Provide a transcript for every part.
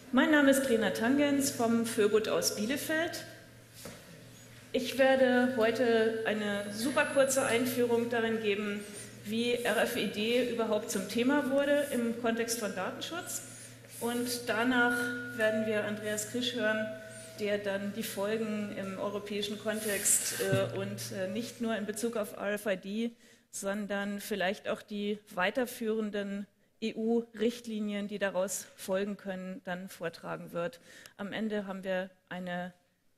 Mein Name ist Rena Tangens vom Föbut aus Bielefeld. Ich werde heute eine super kurze Einführung darin geben, wie RFID überhaupt zum Thema wurde im Kontext von Datenschutz. Und danach werden wir Andreas Krisch hören, der dann die Folgen im europäischen Kontext und nicht nur in Bezug auf RFID, sondern vielleicht auch die weiterführenden EU-Richtlinien, die daraus folgen können, dann vortragen wird. Am Ende haben wir eine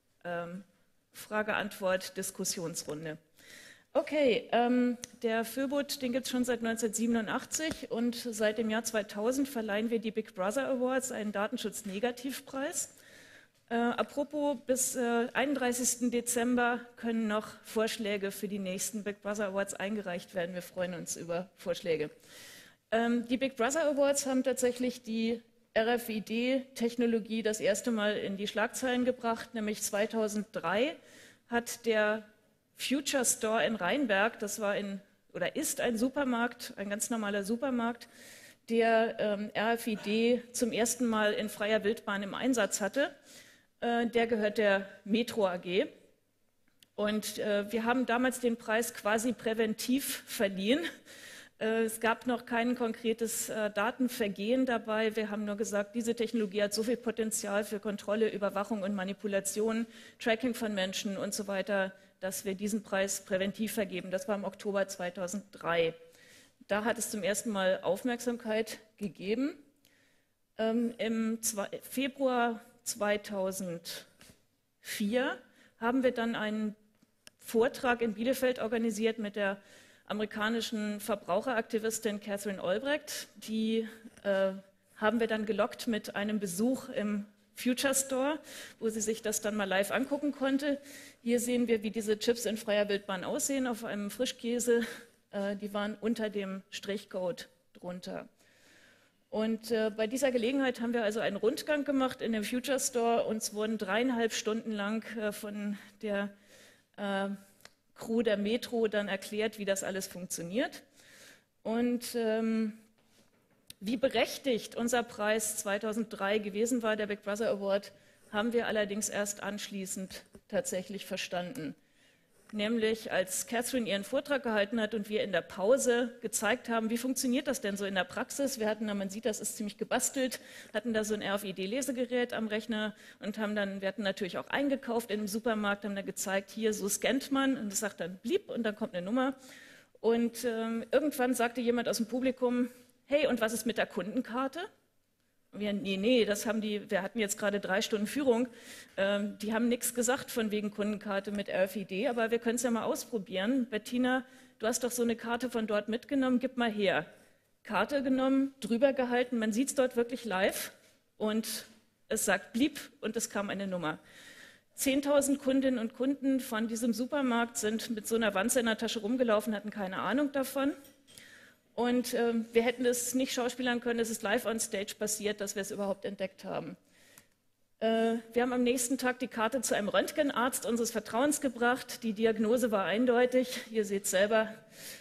Frage-Antwort-Diskussionsrunde. Okay, der Föbut, den gibt es schon seit 1987 und seit dem Jahr 2000 verleihen wir die Big Brother Awards, einen Datenschutz-Negativpreis. Apropos, bis 31. Dezember können noch Vorschläge für die nächsten Big Brother Awards eingereicht werden. Wir freuen uns über Vorschläge. Die Big Brother Awards haben tatsächlich die RFID-Technologie das erste Mal in die Schlagzeilen gebracht, nämlich 2003 hat der Future Store in Rheinberg, das war ist ein Supermarkt, ein ganz normaler Supermarkt, der RFID zum ersten Mal in freier Wildbahn im Einsatz hatte. Der gehört der Metro AG. Und wir haben damals den Preis quasi präventiv verliehen. Es gab noch kein konkretes Datenvergehen dabei. Wir haben nur gesagt, diese Technologie hat so viel Potenzial für Kontrolle, Überwachung und Manipulation, Tracking von Menschen und so weiter, dass wir diesen Preis präventiv vergeben. Das war im Oktober 2003. Da hat es zum ersten Mal Aufmerksamkeit gegeben. Im Februar 2004 haben wir dann einen Vortrag in Bielefeld organisiert mit der amerikanischen Verbraucheraktivistin Catherine Albrecht. Die haben wir dann gelockt mit einem Besuch im Future Store, wo sie sich das dann mal live angucken konnte. Hier sehen wir, wie diese Chips in freier Wildbahn aussehen, auf einem Frischkäse. Die waren unter dem Strichcode drunter. Und bei dieser Gelegenheit haben wir also einen Rundgang gemacht in dem Future Store. Uns wurden 3,5 Stunden lang von der Crew der Metro dann erklärt, wie das alles funktioniert. Und wie berechtigt unser Preis 2003 gewesen war, der Big Brother Award, haben wir allerdings erst anschließend tatsächlich verstanden. Nämlich als Catherine ihren Vortrag gehalten hat und wir in der Pause gezeigt haben, wie funktioniert das denn so in der Praxis. Wir hatten da, man sieht, das ist ziemlich gebastelt, hatten da so ein RFID-Lesegerät am Rechner und wir hatten natürlich auch eingekauft in einem Supermarkt, haben da gezeigt, hier, so scannt man und das sagt dann blieb und dann kommt eine Nummer. Und irgendwann sagte jemand aus dem Publikum, hey, und was ist mit der Kundenkarte? Wir, nee, wir hatten jetzt gerade 3 Stunden Führung, die haben nichts gesagt von wegen Kundenkarte mit RFID, aber wir können es ja mal ausprobieren. Bettina, du hast doch so eine Karte von dort mitgenommen, gib mal her. Karte genommen, drüber gehalten, man sieht es dort wirklich live und es sagt blieb und es kam eine Nummer. 10.000 Kundinnen und Kunden von diesem Supermarkt sind mit so einer Wanze in der Tasche rumgelaufen, hatten keine Ahnung davon. Und wir hätten es nicht schauspielern können, es ist live on stage passiert, dass wir es überhaupt entdeckt haben. Wir haben am nächsten Tag die Karte zu einem Röntgenarzt unseres Vertrauens gebracht. Die Diagnose war eindeutig. Ihr seht selber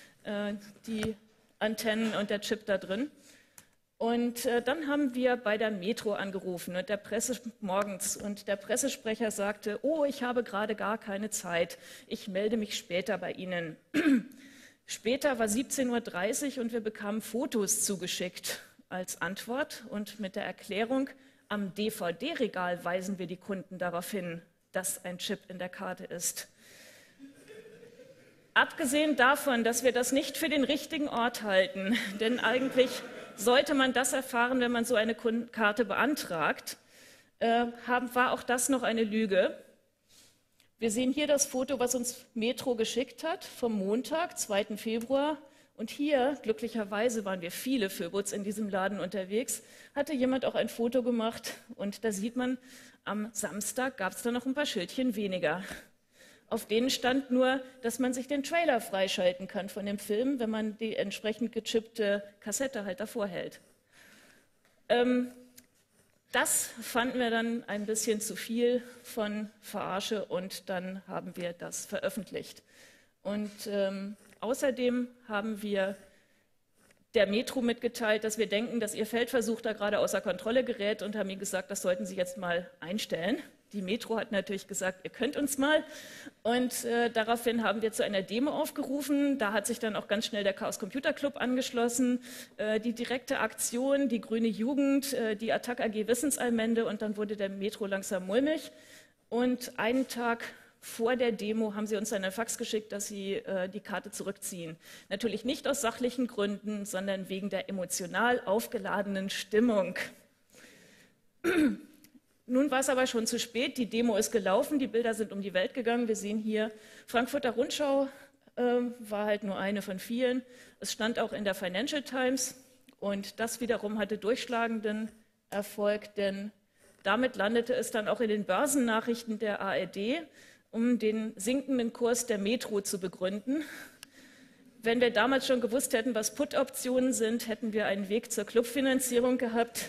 die Antennen und der Chip da drin. Und dann haben wir bei der Metro angerufen und morgens und der Pressesprecher sagte, oh, ich habe gerade gar keine Zeit, ich melde mich später bei Ihnen. Später war 17:30 Uhr und wir bekamen Fotos zugeschickt als Antwort und mit der Erklärung, am DVD-Regal weisen wir die Kunden darauf hin, dass ein Chip in der Karte ist. Abgesehen davon, dass wir das nicht für den richtigen Ort halten, denn eigentlich sollte man das erfahren, wenn man so eine Karte beantragt, war auch das noch eine Lüge. Wir sehen hier das Foto, was uns Metro geschickt hat, vom Montag, 2. Februar. Und hier, glücklicherweise waren wir viele Föbuts in diesem Laden unterwegs, hatte jemand auch ein Foto gemacht. Und da sieht man, am Samstag gab es da noch ein paar Schildchen weniger. Auf denen stand nur, dass man sich den Trailer freischalten kann von dem Film, wenn man die entsprechend gechippte Kassette halt davor hält. Das fanden wir dann ein bisschen zu viel von Verarsche und dann haben wir das veröffentlicht. Und außerdem haben wir der Metro mitgeteilt, dass wir denken, dass ihr Feldversuch da gerade außer Kontrolle gerät und haben mir gesagt, das sollten Sie jetzt mal einstellen. Die Metro hat natürlich gesagt, ihr könnt uns mal. Und daraufhin haben wir zu einer Demo aufgerufen. Da hat sich dann auch ganz schnell der Chaos Computer Club angeschlossen, die direkte Aktion, die Grüne Jugend, die Attac AG Wissensallmende und dann wurde der Metro langsam mulmig. Und einen Tag vor der Demo haben sie uns einen Fax geschickt, dass sie die Karte zurückziehen. Natürlich nicht aus sachlichen Gründen, sondern wegen der emotional aufgeladenen Stimmung. Nun war es aber schon zu spät, die Demo ist gelaufen, die Bilder sind um die Welt gegangen. Wir sehen hier, Frankfurter Rundschau war halt nur eine von vielen. Es stand auch in der Financial Times und das wiederum hatte durchschlagenden Erfolg, denn damit landete es dann auch in den Börsennachrichten der ARD, um den sinkenden Kurs der Metro zu begründen. Wenn wir damals schon gewusst hätten, was Put-Optionen sind, hätten wir einen Weg zur Clubfinanzierung gehabt.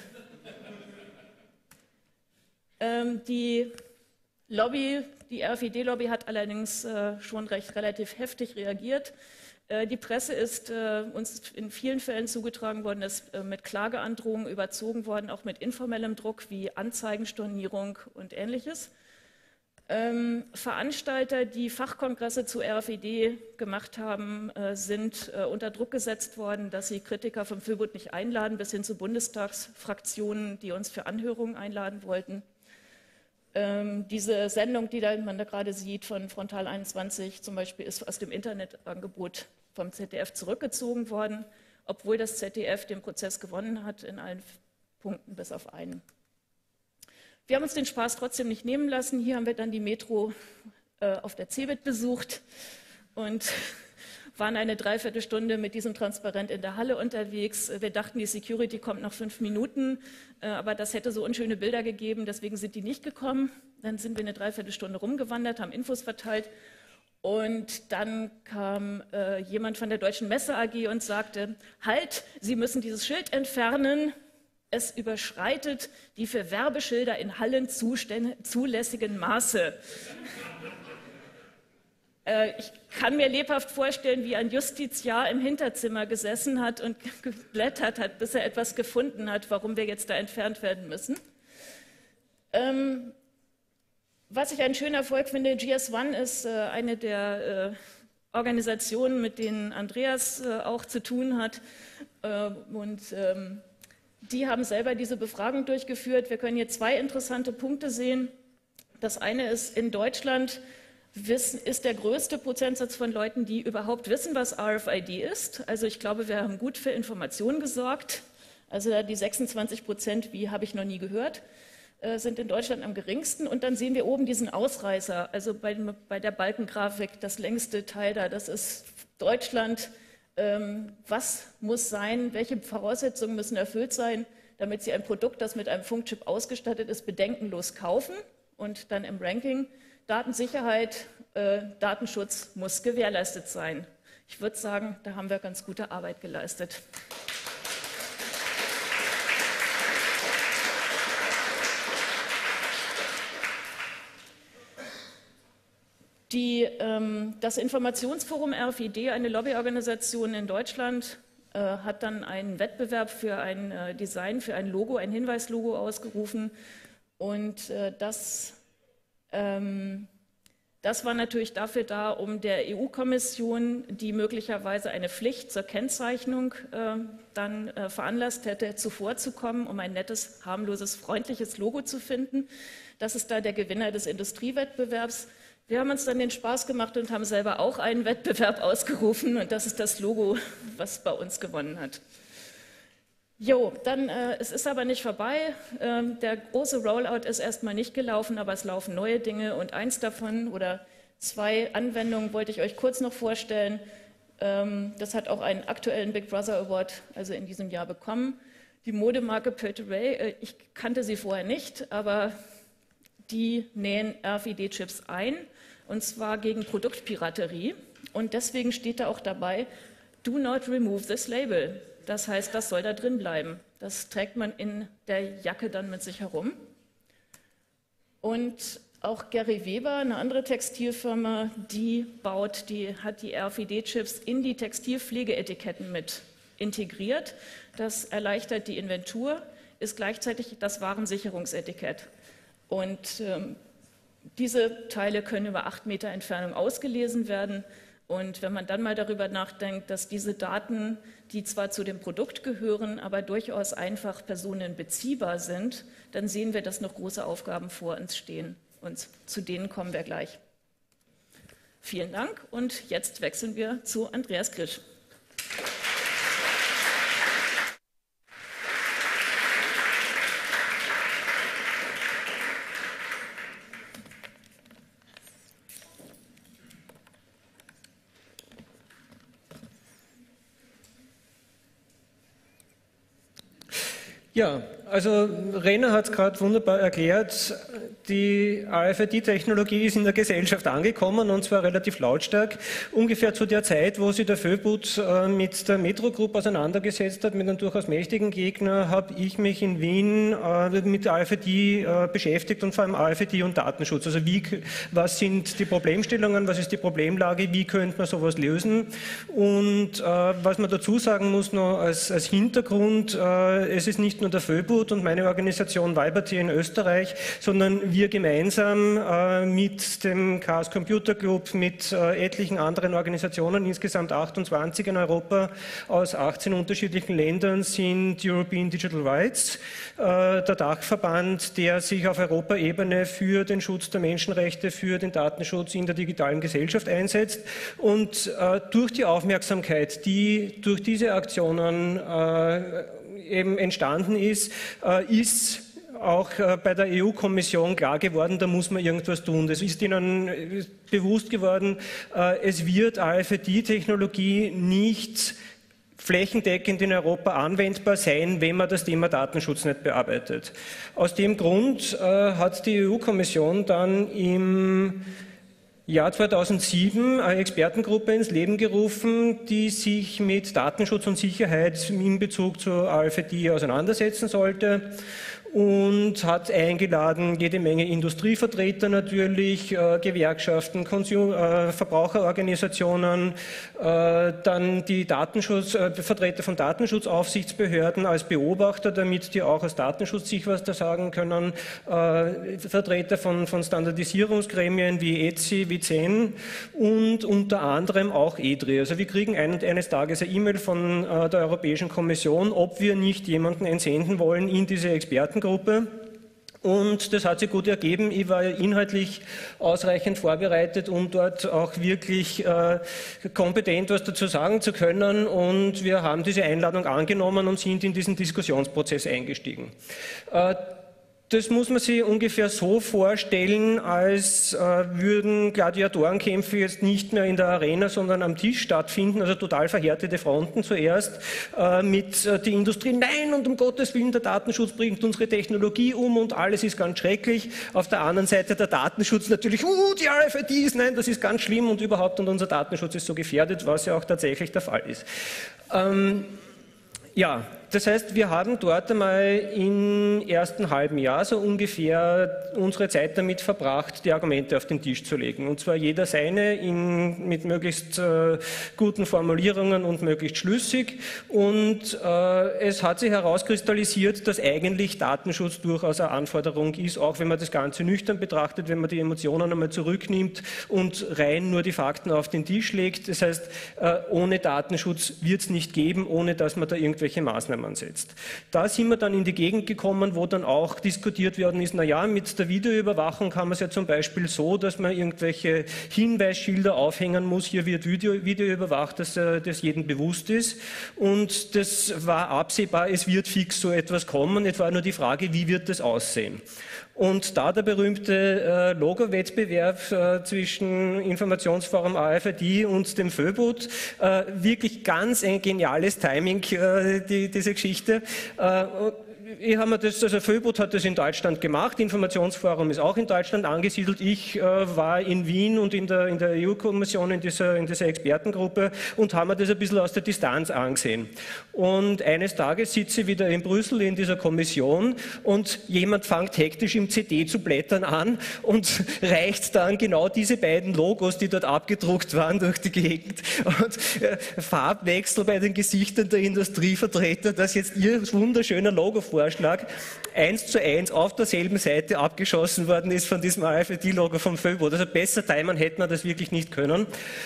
Die Lobby, die RFID-Lobby hat allerdings schon relativ heftig reagiert. Die Presse ist uns in vielen Fällen zugetragen worden, ist mit Klageandrohungen überzogen worden, auch mit informellem Druck wie Anzeigenstornierung und Ähnliches. Veranstalter, die Fachkongresse zu RFID gemacht haben, sind unter Druck gesetzt worden, dass sie Kritiker vom Föbot nicht einladen, bis hin zu Bundestagsfraktionen, die uns für Anhörungen einladen wollten. Diese Sendung, die man da gerade sieht von Frontal 21 zum Beispiel, ist aus dem Internetangebot vom ZDF zurückgezogen worden, obwohl das ZDF den Prozess gewonnen hat in allen Punkten bis auf einen. Wir haben uns den Spaß trotzdem nicht nehmen lassen. Hier haben wir dann die Metro auf der CeBIT besucht und waren eine Dreiviertelstunde mit diesem Transparent in der Halle unterwegs. Wir dachten, die Security kommt nach 5 Minuten, aber das hätte so unschöne Bilder gegeben, deswegen sind die nicht gekommen. Dann sind wir eine Dreiviertelstunde rumgewandert, haben Infos verteilt und dann kam jemand von der Deutschen Messe AG und sagte, halt, Sie müssen dieses Schild entfernen, es überschreitet die für Werbeschilder in Hallen zulässigen Maße. Ich kann mir lebhaft vorstellen, wie ein Justiziar im Hinterzimmer gesessen hat und geblättert hat, bis er etwas gefunden hat, warum wir jetzt da entfernt werden müssen. Was ich einen schönen Erfolg finde, GS1 ist eine der Organisationen, mit denen Andreas auch zu tun hat. Die haben selber diese Befragung durchgeführt. Wir können hier 2 interessante Punkte sehen. Das eine ist, in Deutschland ist der größte Prozentsatz von Leuten, die überhaupt wissen, was RFID ist. Also ich glaube, wir haben gut für Informationen gesorgt. Also die 26%, wie habe ich noch nie gehört, sind in Deutschland am geringsten. Und dann sehen wir oben diesen Ausreißer, also bei der Balkengrafik, das längste Teil da, das ist Deutschland. Was muss sein, welche Voraussetzungen müssen erfüllt sein, damit Sie ein Produkt, das mit einem Funkchip ausgestattet ist, bedenkenlos kaufen und dann im Ranking. Datensicherheit, Datenschutz muss gewährleistet sein. Ich würde sagen, da haben wir ganz gute Arbeit geleistet. Das Informationsforum RFID, eine Lobbyorganisation in Deutschland, hat dann einen Wettbewerb für ein Design, für ein Logo, ein Hinweislogo ausgerufen. Und das war natürlich dafür da, um der EU-Kommission, die möglicherweise eine Pflicht zur Kennzeichnung dann veranlasst hätte, zuvorzukommen, um ein nettes, harmloses, freundliches Logo zu finden. Das ist da der Gewinner des Industriewettbewerbs. Wir haben uns dann den Spaß gemacht und haben selber auch einen Wettbewerb ausgerufen und das ist das Logo, was bei uns gewonnen hat. Jo, dann, es ist aber nicht vorbei. Der große Rollout ist erstmal nicht gelaufen, aber es laufen neue Dinge und eins davon oder 2 Anwendungen wollte ich euch kurz noch vorstellen. Das hat auch einen aktuellen Big Brother Award, also in diesem Jahr bekommen. Die Modemarke Perteray, ich kannte sie vorher nicht, aber die nähen RFID-Chips ein, und zwar gegen Produktpiraterie. Und deswegen steht da auch dabei, do not remove this label. Das heißt, das soll da drin bleiben. Das trägt man in der Jacke dann mit sich herum. Und auch Gary Weber, eine andere Textilfirma, die hat die RFID-Chips in die Textilpflegeetiketten mit integriert. Das erleichtert die Inventur, ist gleichzeitig das Warensicherungsetikett. Und diese Teile können über 8 Meter Entfernung ausgelesen werden. Und wenn man dann mal darüber nachdenkt, dass diese Daten, die zwar zu dem Produkt gehören, aber durchaus einfach personenbeziehbar sind, dann sehen wir, dass noch große Aufgaben vor uns stehen. Und zu denen kommen wir gleich. Vielen Dank und jetzt wechseln wir zu Andreas Krisch. Ja, also Rena hat es gerade wunderbar erklärt, die AFID-Technologie ist in der Gesellschaft angekommen und zwar relativ lautstark. Ungefähr zu der Zeit, wo sich der Föbut mit der Metro Group auseinandergesetzt hat, mit einem durchaus mächtigen Gegner, habe ich mich in Wien mit der AFID beschäftigt und vor allem AFID und Datenschutz. Also was sind die Problemstellungen, was ist die Problemlage, wie könnte man sowas lösen? Und was man dazu sagen muss noch als Hintergrund, es ist nicht nur der Föbut und meine Organisation Weibertier in Österreich, sondern wir gemeinsam mit dem Chaos Computer Club, mit etlichen anderen Organisationen, insgesamt 28 in Europa, aus 18 unterschiedlichen Ländern, sind European Digital Rights, der Dachverband, der sich auf Europaebene für den Schutz der Menschenrechte, für den Datenschutz in der digitalen Gesellschaft einsetzt. Und durch die Aufmerksamkeit, die durch diese Aktionen eben entstanden ist, ist auch bei der EU-Kommission klar geworden, da muss man irgendwas tun. Das ist ihnen bewusst geworden, es wird AFID-Technologie nicht flächendeckend in Europa anwendbar sein, wenn man das Thema Datenschutz nicht bearbeitet. Aus dem Grund hat die EU-Kommission dann im Jahr 2007 eine Expertengruppe ins Leben gerufen, die sich mit Datenschutz und Sicherheit in Bezug zur AFID auseinandersetzen sollte und hat eingeladen jede Menge Industrievertreter natürlich, Gewerkschaften, Verbraucherorganisationen, dann die Vertreter von Datenschutzaufsichtsbehörden als Beobachter, damit die auch aus Datenschutz was da sagen können, Vertreter von Standardisierungsgremien wie ETSI, wie CEN und unter anderem auch EDRI. Also wir kriegen eines Tages eine E-Mail von der Europäischen Kommission, ob wir nicht jemanden entsenden wollen in diese Expertengruppe. Und das hat sich gut ergeben. Ich war inhaltlich ausreichend vorbereitet, um dort auch wirklich kompetent was dazu sagen zu können. Und wir haben diese Einladung angenommen und sind in diesen Diskussionsprozess eingestiegen. Das muss man sich ungefähr so vorstellen, als würden Gladiatorenkämpfe jetzt nicht mehr in der Arena, sondern am Tisch stattfinden, also total verhärtete Fronten zuerst, mit der Industrie, nein, und um Gottes Willen, der Datenschutz bringt unsere Technologie um und alles ist ganz schrecklich. Auf der anderen Seite der Datenschutz natürlich, die RFIDs, nein, das ist ganz schlimm und überhaupt und unser Datenschutz ist so gefährdet, was ja auch tatsächlich der Fall ist. Ja, das heißt, wir haben dort einmal im ersten halben Jahr so ungefähr unsere Zeit damit verbracht, die Argumente auf den Tisch zu legen. Und zwar jeder seine mit möglichst guten Formulierungen und möglichst schlüssig. Und es hat sich herauskristallisiert, dass eigentlich Datenschutz durchaus eine Anforderung ist, auch wenn man das Ganze nüchtern betrachtet, wenn man die Emotionen einmal zurücknimmt und rein nur die Fakten auf den Tisch legt. Das heißt, ohne Datenschutz wird es nicht geben, ohne dass man da irgendwelche Maßnahmen ansetzt. Da sind wir dann in die Gegend gekommen, wo dann auch diskutiert worden ist, naja, mit der Videoüberwachung kann man es ja zum Beispiel so, dass man irgendwelche Hinweisschilder aufhängen muss, hier wird Video überwacht, dass das jedem bewusst ist. Und das war absehbar, es wird fix so etwas kommen. Es war nur die Frage, wie wird das aussehen? Und da der berühmte Logo-Wettbewerb zwischen Informationsforum AFID und dem Föbut, wirklich ganz ein geniales Timing, diese Geschichte. also Föbot hat das in Deutschland gemacht, Informationsforum ist auch in Deutschland angesiedelt. Ich war in Wien und in der EU-Kommission in dieser Expertengruppe und haben mir das ein bisschen aus der Distanz angesehen. Und eines Tages sitze ich wieder in Brüssel in dieser Kommission und jemand fängt hektisch im CD zu blättern an und reicht dann genau diese beiden Logos, die dort abgedruckt waren, durch die Gegend. Und Farbwechsel bei den Gesichtern der Industrievertreter, dass jetzt ihr wunderschöner Logo-Vorschlag 1:1 auf derselben Seite abgeschossen worden ist von diesem AFD-Logo vom Föbot. Also besser timen hätte man das wirklich nicht können.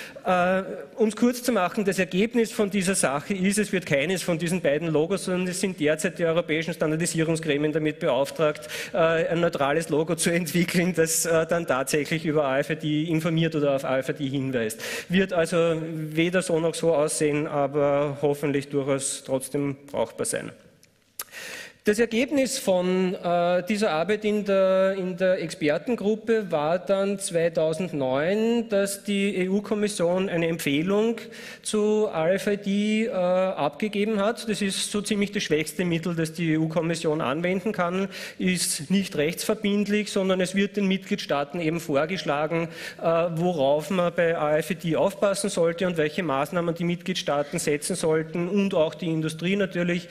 Um es kurz zu machen, das Ergebnis von dieser Sache ist, es wird keines von diesen beiden Logos, sondern es sind derzeit die europäischen Standardisierungsgremien damit beauftragt, ein neutrales Logo zu entwickeln, das dann tatsächlich über AFD informiert oder auf AFD hinweist. Wird also weder so noch so aussehen, aber hoffentlich durchaus trotzdem brauchbar sein. Das Ergebnis von dieser Arbeit in der Expertengruppe war dann 2009, dass die EU-Kommission eine Empfehlung zu RFID abgegeben hat. Das ist so ziemlich das schwächste Mittel, das die EU-Kommission anwenden kann, ist nicht rechtsverbindlich, sondern es wird den Mitgliedstaaten eben vorgeschlagen, worauf man bei RFID aufpassen sollte und welche Maßnahmen die Mitgliedstaaten setzen sollten und auch die Industrie natürlich,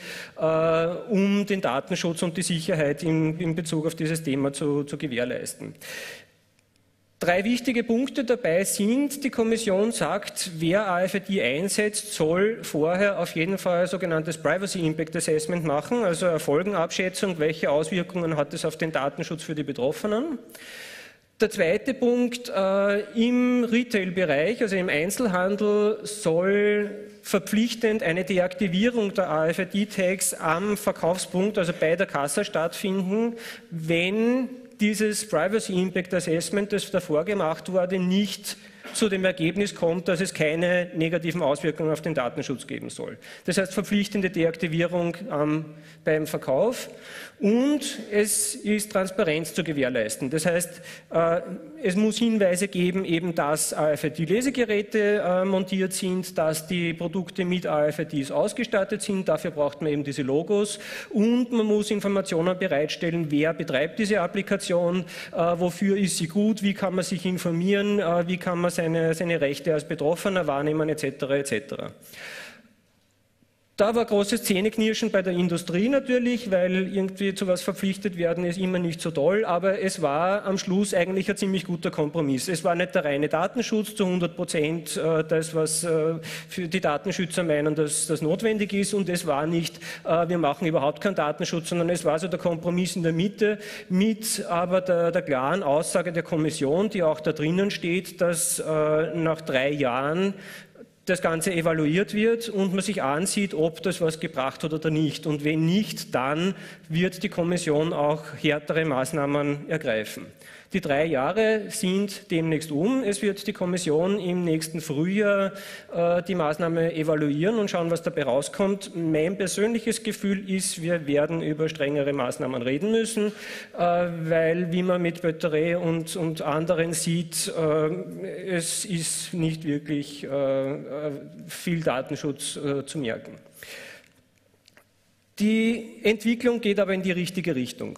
um den Datenschutz und die Sicherheit in Bezug auf dieses Thema zu gewährleisten. 3 wichtige Punkte dabei sind, die Kommission sagt, wer AFID einsetzt, soll vorher auf jeden Fall ein sogenanntes Privacy Impact Assessment machen, also eine Folgenabschätzung, welche Auswirkungen hat es auf den Datenschutz für die Betroffenen. Der zweite Punkt, im Retail-Bereich, also im Einzelhandel, soll verpflichtend eine Deaktivierung der AFID-Tags am Verkaufspunkt, also bei der Kasse stattfinden, wenn dieses Privacy Impact Assessment, das davor gemacht wurde, nicht zu dem Ergebnis kommt, dass es keine negativen Auswirkungen auf den Datenschutz geben soll. Das heißt verpflichtende Deaktivierung beim Verkauf und es ist Transparenz zu gewährleisten. Das heißt, es muss Hinweise geben, eben dass AFID-Lesegeräte montiert sind, dass die Produkte mit AFIDs ausgestattet sind, dafür braucht man eben diese Logos und man muss Informationen bereitstellen, wer betreibt diese Applikation, wofür ist sie gut, wie kann man sich informieren, wie kann man seine Rechte als Betroffener wahrnehmen, etc. etc. Da war großes Zähneknirschen bei der Industrie natürlich, weil irgendwie zu was verpflichtet werden ist immer nicht so toll, aber es war am Schluss eigentlich ein ziemlich guter Kompromiss. Es war nicht der reine Datenschutz zu 100%, das, was für die Datenschützer meinen, dass das notwendig ist, und es war nicht, wir machen überhaupt keinen Datenschutz, sondern es war so der Kompromiss in der Mitte mit aber der klaren Aussage der Kommission, die auch da drinnen steht, dass nach 3 Jahren das Ganze evaluiert wird und man sich ansieht, ob das was gebracht hat oder nicht. Und wenn nicht, dann wird die Kommission auch härtere Maßnahmen ergreifen. Die 3 Jahre sind demnächst um. Es wird die Kommission im nächsten Frühjahr die Maßnahme evaluieren und schauen, was dabei rauskommt. Mein persönliches Gefühl ist, wir werden über strengere Maßnahmen reden müssen, weil, wie man mit Bötteré und anderen sieht, es ist nicht wirklich viel Datenschutz zu merken. Die Entwicklung geht aber in die richtige Richtung.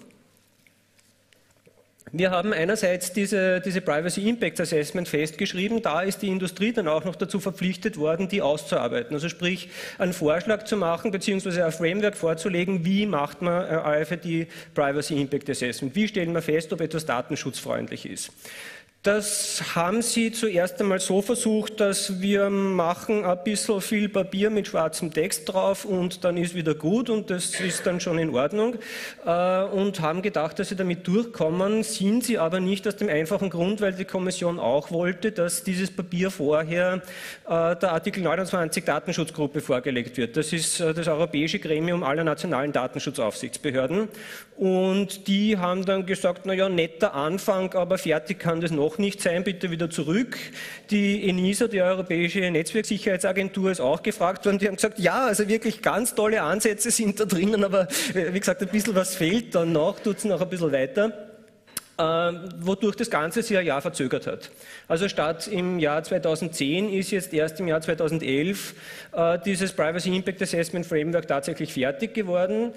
Wir haben einerseits diese Privacy Impact Assessment festgeschrieben, da ist die Industrie dann auch noch dazu verpflichtet worden, die auszuarbeiten. Also sprich, einen Vorschlag zu machen bzw. ein Framework vorzulegen, wie macht man AFID Privacy Impact Assessment, wie stellen wir fest, ob etwas datenschutzfreundlich ist. Das haben sie zuerst einmal so versucht, dass wir machen ein bisschen viel Papier mit schwarzem Text drauf und dann ist wieder gut und das ist dann schon in Ordnung und haben gedacht, dass sie damit durchkommen, sind sie aber nicht aus dem einfachen Grund, weil die Kommission auch wollte, dass dieses Papier vorher der Artikel 29 Datenschutzgruppe vorgelegt wird. Das ist das europäische Gremium aller nationalen Datenschutzaufsichtsbehörden und die haben dann gesagt, naja, netter Anfang, aber fertig kann das noch nicht sein, bitte wieder zurück. Die ENISA, die Europäische Netzwerksicherheitsagentur, ist auch gefragt worden. Die haben gesagt, ja, also wirklich ganz tolle Ansätze sind da drinnen, aber wie gesagt, ein bisschen was fehlt dann noch, tut es noch ein bisschen weiter. wodurch das Ganze sich ein Jahr verzögert hat. Also statt im Jahr 2010 ist jetzt erst im Jahr 2011 dieses Privacy Impact Assessment Framework tatsächlich fertig geworden,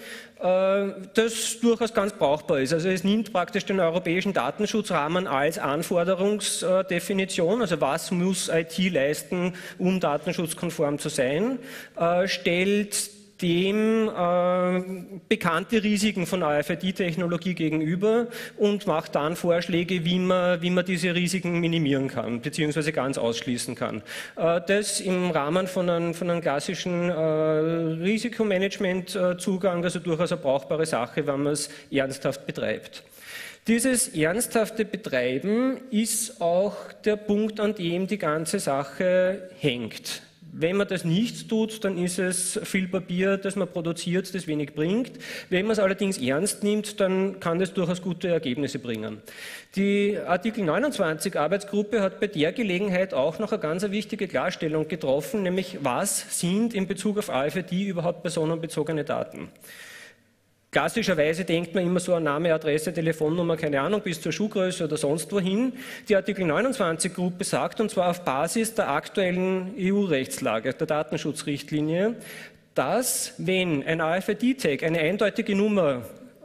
das durchaus ganz brauchbar ist. Also es nimmt praktisch den europäischen Datenschutzrahmen als Anforderungsdefinition, also was muss IT leisten, um datenschutzkonform zu sein, stellt dem bekannte Risiken von AFID-Technologie gegenüber und macht dann Vorschläge, wie man diese Risiken minimieren kann, beziehungsweise ganz ausschließen kann. Das im Rahmen von einem klassischen Risikomanagement-Zugang, also durchaus eine brauchbare Sache, wenn man es ernsthaft betreibt. Dieses ernsthafte Betreiben ist auch der Punkt, an dem die ganze Sache hängt. Wenn man das nicht tut, dann ist es viel Papier, das man produziert, das wenig bringt. Wenn man es allerdings ernst nimmt, dann kann das durchaus gute Ergebnisse bringen. Die Artikel 29 Arbeitsgruppe hat bei der Gelegenheit auch noch eine ganz wichtige Klarstellung getroffen, nämlich was sind in Bezug auf AFID überhaupt personenbezogene Daten. Klassischerweise denkt man immer so an Name, Adresse, Telefonnummer, keine Ahnung, bis zur Schuhgröße oder sonst wohin. Die Artikel 29-Gruppe sagt, und zwar auf Basis der aktuellen EU-Rechtslage, der Datenschutzrichtlinie, dass, wenn ein AFID-Tag eine eindeutige Nummer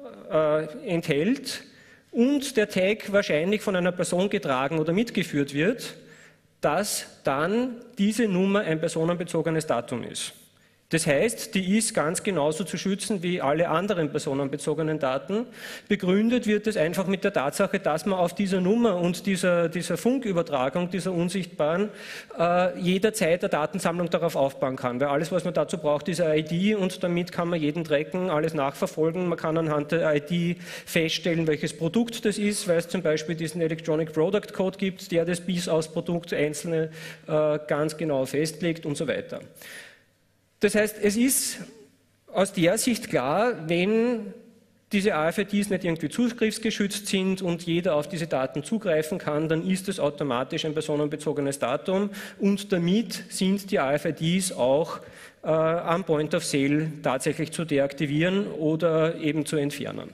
enthält und der Tag wahrscheinlich von einer Person getragen oder mitgeführt wird, dass dann diese Nummer ein personenbezogenes Datum ist. Das heißt, die ist ganz genauso zu schützen wie alle anderen personenbezogenen Daten. Begründet wird es einfach mit der Tatsache, dass man auf dieser Nummer und dieser Funkübertragung, dieser unsichtbaren, jederzeit eine Datensammlung darauf aufbauen kann. Weil alles, was man dazu braucht, ist eine ID und damit kann man jeden tracken, alles nachverfolgen. Man kann anhand der ID feststellen, welches Produkt das ist, weil es zum Beispiel diesen Electronic Product Code gibt, der das bis aufs Produkt einzelne ganz genau festlegt und so weiter. Das heißt, es ist aus der Sicht klar, wenn diese AFIDs nicht irgendwie zugriffsgeschützt sind und jeder auf diese Daten zugreifen kann, dann ist es automatisch ein personenbezogenes Datum und damit sind die AFIDs auch am Point of Sale tatsächlich zu deaktivieren oder eben zu entfernen.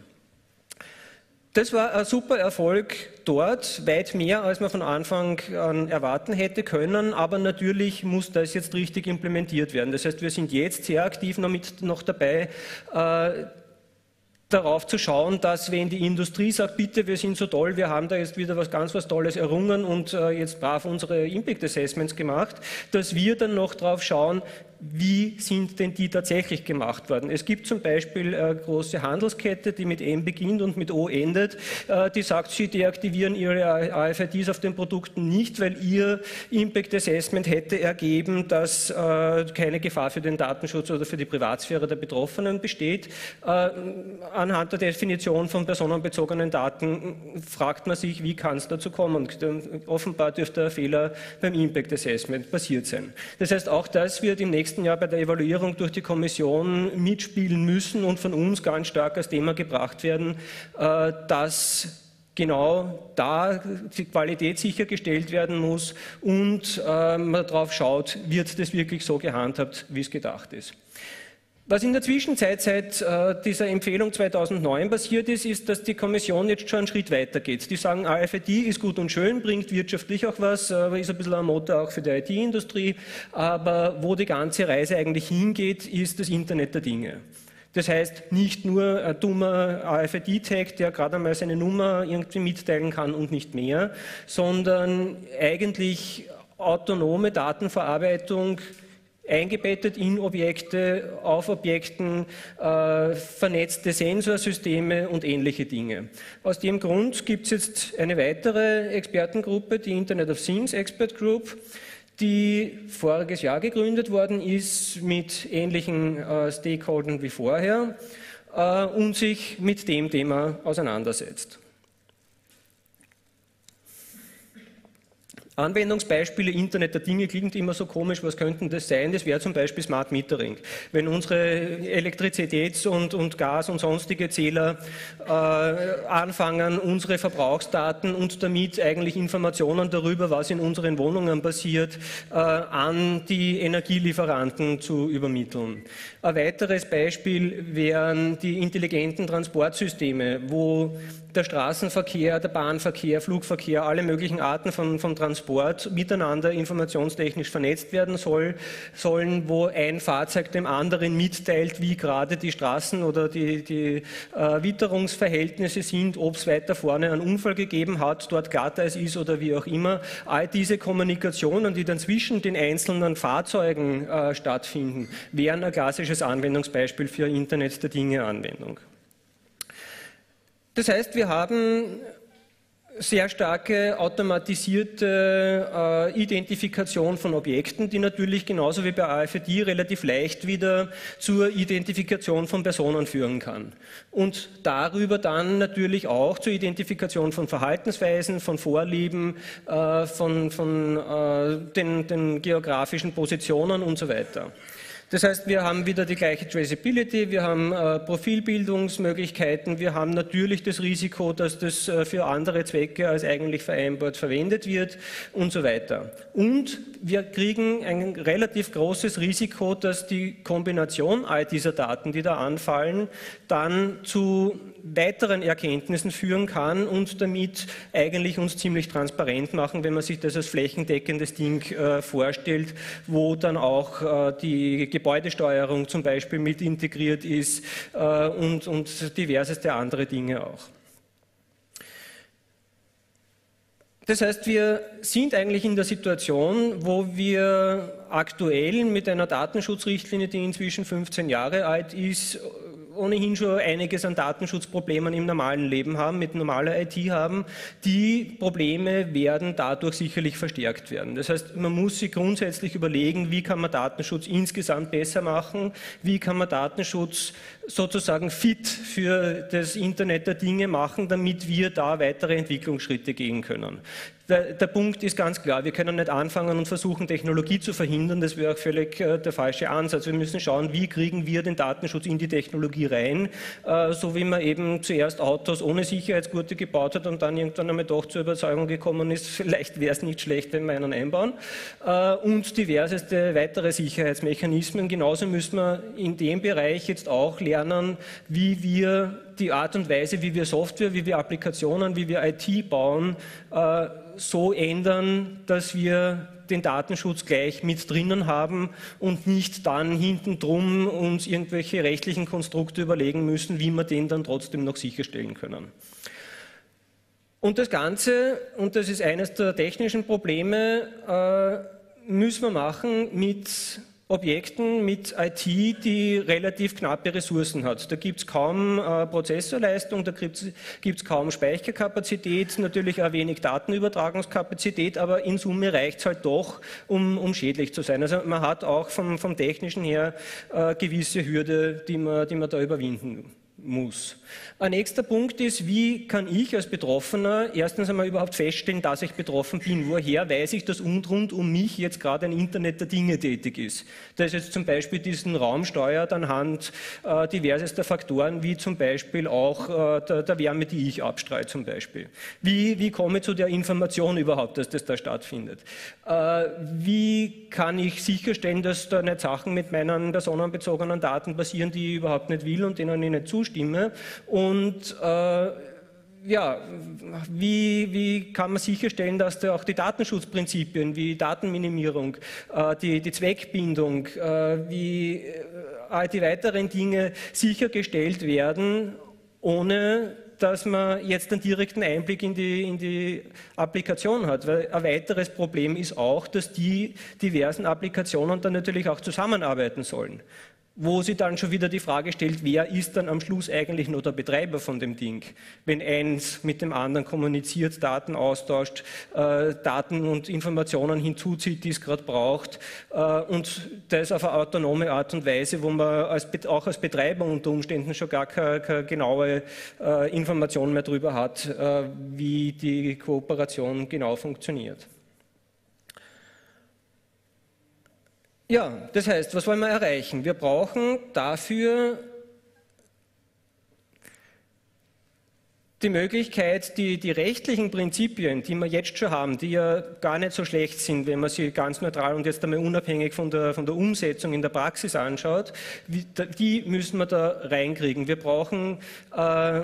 Das war ein super Erfolg dort, weit mehr, als man von Anfang an erwarten hätte können, aber natürlich muss das jetzt richtig implementiert werden. Das heißt, wir sind jetzt sehr aktiv noch dabei, darauf zu schauen, dass wenn die Industrie sagt, bitte, wir sind so toll, wir haben da jetzt wieder was Tolles errungen und jetzt brav unsere Impact Assessments gemacht, dass wir dann noch drauf schauen, wie sind denn die tatsächlich gemacht worden. Es gibt zum Beispiel eine große Handelskette, die mit M beginnt und mit O endet, die sagt, sie deaktivieren ihre AFIDs auf den Produkten nicht, weil ihr Impact Assessment hätte ergeben, dass keine Gefahr für den Datenschutz oder für die Privatsphäre der Betroffenen besteht. Anhand der Definition von personenbezogenen Daten fragt man sich, wie kann es dazu kommen? Offenbar dürfte ein Fehler beim Impact Assessment passiert sein. Das heißt, auch das wird im nächsten Jahr bei der Evaluierung durch die Kommission mitspielen müssen und von uns ganz stark als Thema gebracht werden, dass genau da die Qualität sichergestellt werden muss und man darauf schaut, wird das wirklich so gehandhabt, wie es gedacht ist. Was in der Zwischenzeit seit dieser Empfehlung 2009 passiert ist, ist, dass die Kommission jetzt schon einen Schritt weiter geht. Die sagen, AFID ist gut und schön, bringt wirtschaftlich auch was, ist ein bisschen ein Motor auch für die IT-Industrie, aber wo die ganze Reise eigentlich hingeht, ist das Internet der Dinge. Das heißt, nicht nur ein dummer AFID-Tag, der gerade einmal seine Nummer irgendwie mitteilen kann und nicht mehr, sondern eigentlich autonome Datenverarbeitung, eingebettet in Objekte, auf Objekten, vernetzte Sensorsysteme und ähnliche Dinge. Aus dem Grund gibt es jetzt eine weitere Expertengruppe, die Internet of Things Expert Group, die voriges Jahr gegründet worden ist mit ähnlichen Stakeholdern wie vorher und sich mit dem Thema auseinandersetzt. Anwendungsbeispiele Internet der Dinge klingt immer so komisch, was könnten das sein? Das wäre zum Beispiel Smart Metering. Wenn unsere Elektrizitäts- und Gas- und sonstige Zähler anfangen, unsere Verbrauchsdaten und damit eigentlich Informationen darüber, was in unseren Wohnungen passiert, an die Energielieferanten zu übermitteln. Ein weiteres Beispiel wären die intelligenten Transportsysteme, wo der Straßenverkehr, der Bahnverkehr, Flugverkehr, alle möglichen Arten von Transport miteinander informationstechnisch vernetzt werden sollen, wo ein Fahrzeug dem anderen mitteilt, wie gerade die Straßen oder die Witterungsverhältnisse sind, ob es weiter vorne einen Unfall gegeben hat, dort Glatteis ist oder wie auch immer. All diese Kommunikationen, die dann zwischen den einzelnen Fahrzeugen stattfinden, wären ein klassisches Anwendungsbeispiel für Internet der Dinge-Anwendung. Das heißt, wir haben sehr starke automatisierte Identifikation von Objekten, die natürlich genauso wie bei AFD relativ leicht wieder zur Identifikation von Personen führen kann. Und darüber dann natürlich auch zur Identifikation von Verhaltensweisen, von Vorlieben, von den geografischen Positionen und so weiter. Das heißt, wir haben wieder die gleiche Traceability, wir haben Profilbildungsmöglichkeiten, wir haben natürlich das Risiko, dass das für andere Zwecke als eigentlich vereinbart verwendet wird und so weiter. Und wir kriegen ein relativ großes Risiko, dass die Kombination all dieser Daten, die da anfallen, dann zu weiteren Erkenntnissen führen kann und damit eigentlich uns ziemlich transparent machen, wenn man sich das als flächendeckendes Ding vorstellt, wo dann auch die Gebäudesteuerung zum Beispiel mit integriert ist und diverseste andere Dinge auch. Das heißt, wir sind eigentlich in der Situation, wo wir aktuell mit einer Datenschutzrichtlinie, die inzwischen 15 Jahre alt ist, ohnehin schon einiges an Datenschutzproblemen im normalen Leben haben, mit normaler IT haben. Die Probleme werden dadurch sicherlich verstärkt werden. Das heißt, man muss sich grundsätzlich überlegen, wie kann man Datenschutz insgesamt besser machen, wie kann man Datenschutz sozusagen fit für das Internet der Dinge machen, damit wir da weitere Entwicklungsschritte gehen können. Der Punkt ist ganz klar, wir können nicht anfangen und versuchen, Technologie zu verhindern, das wäre auch völlig der falsche Ansatz. Wir müssen schauen, wie kriegen wir den Datenschutz in die Technologie rein, so wie man eben zuerst Autos ohne Sicherheitsgurte gebaut hat und dann irgendwann einmal doch zur Überzeugung gekommen ist, vielleicht wäre es nicht schlecht, wenn wir einen einbauen, und diverseste weitere Sicherheitsmechanismen. Genauso müssen wir in dem Bereich jetzt auch lernen, wie wir die Art und Weise, wie wir Software, wie wir Applikationen, wie wir IT bauen, so ändern, dass wir den Datenschutz gleich mit drinnen haben und nicht dann hinten drum uns irgendwelche rechtlichen Konstrukte überlegen müssen, wie wir den dann trotzdem noch sicherstellen können. Und das Ganze, und das ist eines der technischen Probleme, müssen wir machen mit Objekten, mit IT, die relativ knappe Ressourcen hat. Da gibt es kaum Prozessorleistung, da gibt es kaum Speicherkapazität, natürlich auch wenig Datenübertragungskapazität, aber in Summe reicht es halt doch, um schädlich zu sein. Also man hat auch vom Technischen her gewisse Hürde, die man da überwinden muss. Ein nächster Punkt ist, wie kann ich als Betroffener erstens einmal überhaupt feststellen, dass ich betroffen bin? Woher weiß ich, dass rund um mich jetzt gerade ein Internet der Dinge tätig ist? Das jetzt zum Beispiel diesen Raum steuert anhand diversester Faktoren, wie zum Beispiel auch der Wärme, die ich abstreue zum Beispiel. Wie komme ich zu der Information überhaupt, dass das da stattfindet? Wie kann ich sicherstellen, dass da nicht Sachen mit meinen personenbezogenen Daten passieren, die ich überhaupt nicht will und denen ich nicht zustimme? Und ja, wie kann man sicherstellen, dass da auch die Datenschutzprinzipien wie Datenminimierung, die Zweckbindung, wie all die weiteren Dinge sichergestellt werden, ohne dass man jetzt einen direkten Einblick in die Applikation hat. Weil ein weiteres Problem ist auch, dass die diversen Applikationen dann natürlich auch zusammenarbeiten sollen. Wo sie dann schon wieder die Frage stellt, wer ist dann am Schluss eigentlich nur der Betreiber von dem Ding? Wenn eins mit dem anderen kommuniziert, Daten austauscht, Daten und Informationen hinzuzieht, die es gerade braucht, und das auf eine autonome Art und Weise, wo man auch als Betreiber unter Umständen schon gar keine genaue Information mehr darüber hat, wie die Kooperation genau funktioniert. Ja, das heißt, was wollen wir erreichen? Wir brauchen dafür die Möglichkeit, die rechtlichen Prinzipien, die wir jetzt schon haben, die ja gar nicht so schlecht sind, wenn man sie ganz neutral und jetzt einmal unabhängig von der Umsetzung in der Praxis anschaut, die müssen wir da reinkriegen. Wir brauchen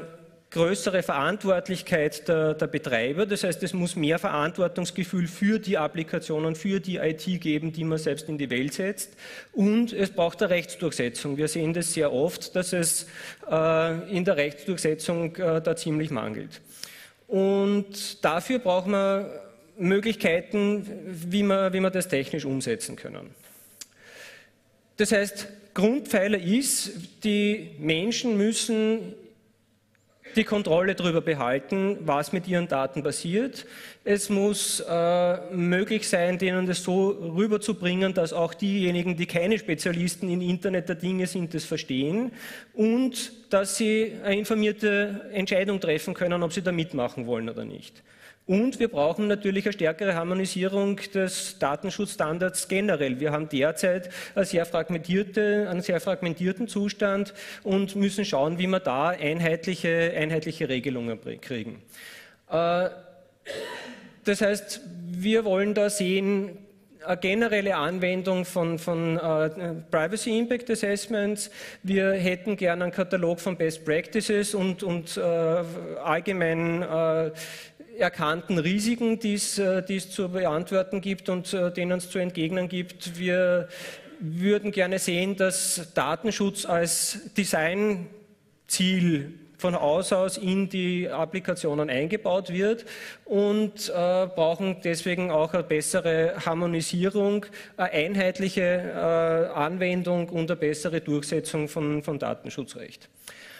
größere Verantwortlichkeit der Betreiber, das heißt, es muss mehr Verantwortungsgefühl für die Applikationen, für die IT geben, die man selbst in die Welt setzt, und es braucht eine Rechtsdurchsetzung. Wir sehen das sehr oft, dass es in der Rechtsdurchsetzung da ziemlich mangelt. Und dafür braucht man Möglichkeiten, wie wir das technisch umsetzen können. Das heißt, Grundpfeiler ist, die Menschen müssen die Kontrolle darüber behalten, was mit ihren Daten passiert. Es muss möglich sein, denen das so rüberzubringen, dass auch diejenigen, die keine Spezialisten im Internet der Dinge sind, das verstehen und dass sie eine informierte Entscheidung treffen können, ob sie da mitmachen wollen oder nicht. Und wir brauchen natürlich eine stärkere Harmonisierung des Datenschutzstandards generell. Wir haben derzeit einen sehr fragmentierten Zustand und müssen schauen, wie wir da einheitliche Regelungen kriegen. Das heißt, wir wollen da sehen, eine generelle Anwendung von Privacy Impact Assessments. Wir hätten gerne einen Katalog von Best Practices und allgemein erkannten Risiken, die es zu beantworten gibt und denen es zu entgegnen gibt. Wir würden gerne sehen, dass Datenschutz als Designziel von Haus aus in die Applikationen eingebaut wird und brauchen deswegen auch eine bessere Harmonisierung, eine einheitliche Anwendung und eine bessere Durchsetzung von Datenschutzrecht.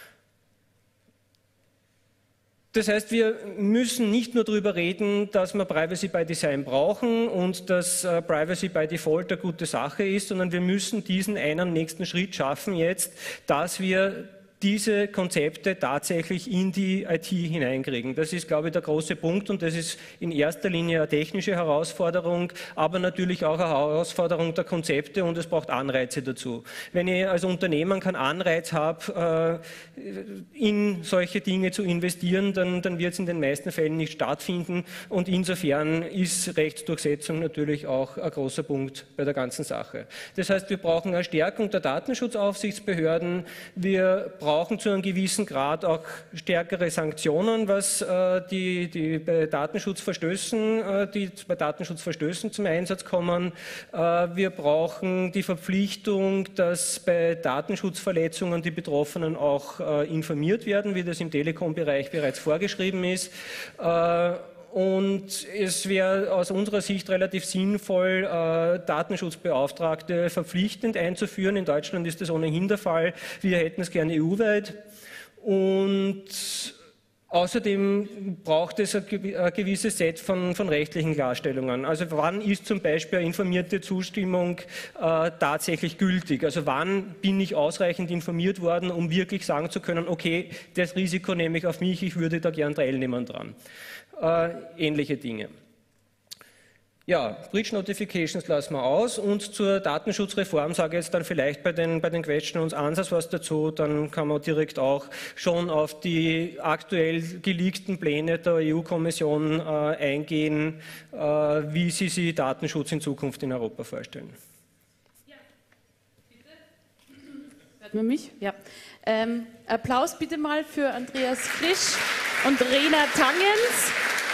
Das heißt, wir müssen nicht nur darüber reden, dass wir Privacy by Design brauchen und dass Privacy by Default eine gute Sache ist, sondern wir müssen diesen einen nächsten Schritt schaffen jetzt, dass wir diese Konzepte tatsächlich in die IT hineinkriegen. Das ist, glaube ich, der große Punkt und das ist in erster Linie eine technische Herausforderung, aber natürlich auch eine Herausforderung der Konzepte und es braucht Anreize dazu. Wenn ich als Unternehmen keinen Anreiz habe, in solche Dinge zu investieren, dann wird es in den meisten Fällen nicht stattfinden und insofern ist Rechtsdurchsetzung natürlich auch ein großer Punkt bei der ganzen Sache. Das heißt, wir brauchen eine Stärkung der Datenschutzaufsichtsbehörden, wir brauchen zu einem gewissen Grad auch stärkere Sanktionen, was die bei Datenschutzverstößen zum Einsatz kommen. Wir brauchen die Verpflichtung, dass bei Datenschutzverletzungen die Betroffenen auch informiert werden, wie das im Telekom-Bereich bereits vorgeschrieben ist. Und es wäre aus unserer Sicht relativ sinnvoll, Datenschutzbeauftragte verpflichtend einzuführen. In Deutschland ist das ohnehin der Fall. Wir hätten es gerne EU-weit. Und außerdem braucht es ein gewisses Set von rechtlichen Klarstellungen. Also wann ist zum Beispiel eine informierte Zustimmung tatsächlich gültig? Also wann bin ich ausreichend informiert worden, um wirklich sagen zu können, okay, das Risiko nehme ich auf mich, ich würde da gern teilnehmen dran. Ähnliche Dinge. Ja, Breach Notifications lassen wir aus und zur Datenschutzreform sage ich jetzt dann vielleicht bei den Questions Answers was dazu, dann kann man direkt auch schon auf die aktuell geleakten Pläne der EU-Kommission eingehen, wie sie sich Datenschutz in Zukunft in Europa vorstellen. Ja, bitte. Hört man mich? Ja. Applaus bitte mal für Andreas Frisch und Rena Tangens.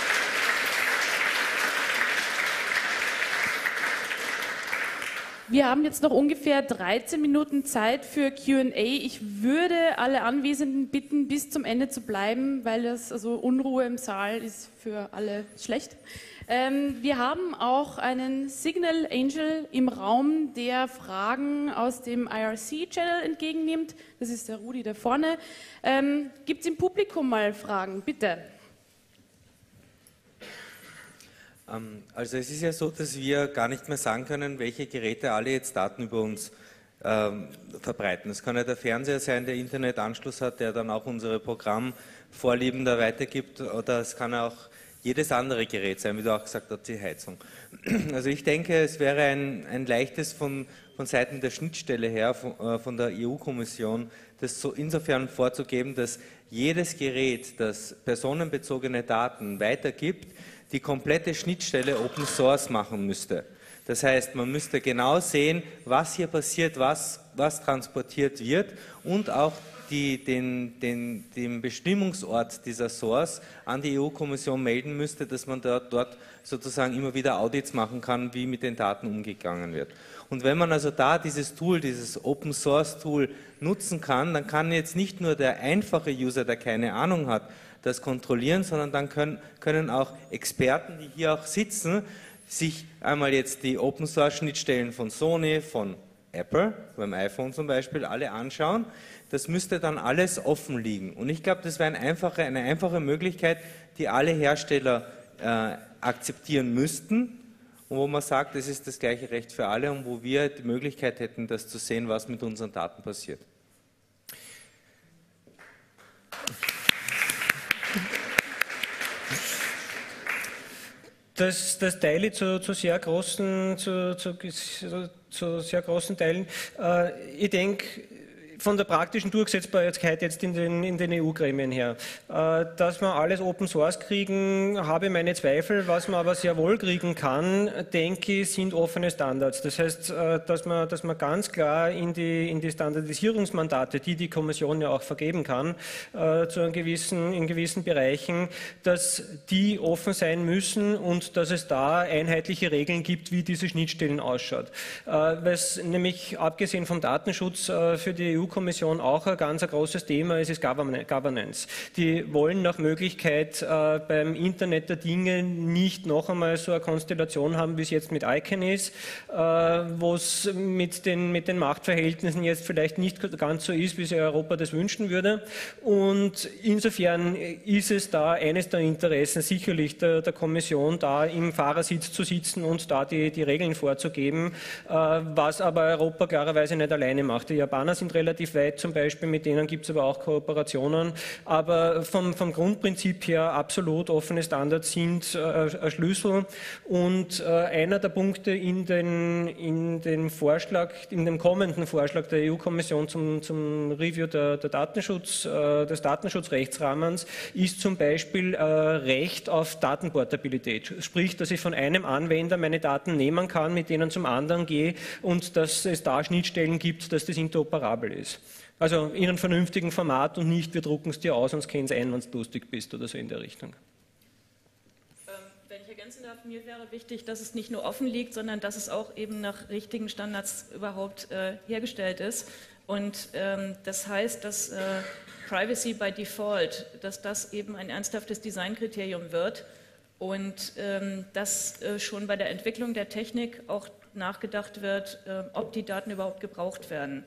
Wir haben jetzt noch ungefähr 13 Minuten Zeit für Q&A. Ich würde alle Anwesenden bitten, bis zum Ende zu bleiben, weil Unruhe im Saal ist für alle schlecht. Wir haben auch einen Signal Angel im Raum, der Fragen aus dem IRC-Channel entgegennimmt. Das ist der Rudi da vorne. Gibt es im Publikum mal Fragen? Bitte. Also es ist ja so, dass wir gar nicht mehr sagen können, welche Geräte alle jetzt Daten über uns verbreiten. Es kann ja der Fernseher sein, der Internetanschluss hat, der dann auch unsere Programmvorlieben da weitergibt, oder es kann auch jedes andere Gerät sein, wie du auch gesagt hast, die Heizung. Also ich denke, es wäre ein leichtes von Seiten der Schnittstelle her, von der EU-Kommission, das so insofern vorzugeben, dass jedes Gerät, das personenbezogene Daten weitergibt, die komplette Schnittstelle Open Source machen müsste. Das heißt, man müsste genau sehen, was hier passiert, was transportiert wird und auch den Bestimmungsort dieser Source an die EU-Kommission melden müsste, dass man dort sozusagen immer wieder Audits machen kann, wie mit den Daten umgegangen wird. Und wenn man also da dieses Tool, dieses Open Source Tool nutzen kann, dann kann jetzt nicht nur der einfache User, der keine Ahnung hat, das kontrollieren, sondern dann können auch Experten, die hier auch sitzen, sich einmal jetzt die Open Source Schnittstellen von Sony, von Apple, beim iPhone zum Beispiel, alle anschauen. Das müsste dann alles offen liegen. Und ich glaube, das wäre eine einfache Möglichkeit, die alle Hersteller akzeptieren müssten und wo man sagt, es ist das gleiche Recht für alle und wo wir die Möglichkeit hätten, das zu sehen, was mit unseren Daten passiert. Das teile ich zu sehr großen Teilen. Ich denke, von der praktischen Durchsetzbarkeit jetzt in den EU-Gremien her. Dass wir alles Open Source kriegen, habe ich meine Zweifel. Was man aber sehr wohl kriegen kann, denke ich, sind offene Standards. Das heißt, dass man ganz klar in die Standardisierungsmandate, die Kommission ja auch vergeben kann, in gewissen Bereichen, dass die offen sein müssen und dass es da einheitliche Regeln gibt, wie diese Schnittstellen ausschaut. Weil es nämlich abgesehen vom Datenschutz für die EU-Kommission auch ein ganz großes Thema ist Governance. Die wollen nach Möglichkeit beim Internet der Dinge nicht noch einmal so eine Konstellation haben, wie es jetzt mit ICANN ist, wo es mit den Machtverhältnissen jetzt vielleicht nicht ganz so ist, wie sich Europa das wünschen würde. Und insofern ist es da eines der Interessen sicherlich der Kommission, da im Fahrersitz zu sitzen und da die Regeln vorzugeben, was aber Europa klarerweise nicht alleine macht. Die Japaner sind relativ weit zum Beispiel, mit denen gibt es aber auch Kooperationen, aber vom Grundprinzip her absolut offene Standards sind ein Schlüssel und einer der Punkte in dem kommenden Vorschlag der EU-Kommission zum Review des Datenschutzrechtsrahmens ist zum Beispiel Recht auf Datenportabilität, sprich, dass ich von einem Anwender meine Daten nehmen kann, mit denen zum anderen gehe und dass es da Schnittstellen gibt, dass das interoperabel ist. Also in einem vernünftigen Format und nicht, wir drucken es dir aus und scannen es ein, wenn du lustig bist oder so in der Richtung. Wenn ich ergänzen darf, mir wäre wichtig, dass es nicht nur offen liegt, sondern dass es auch eben nach richtigen Standards überhaupt hergestellt ist. Und das heißt, dass Privacy by Default, dass das eben ein ernsthaftes Designkriterium wird und dass schon bei der Entwicklung der Technik auch nachgedacht wird, ob die Daten überhaupt gebraucht werden.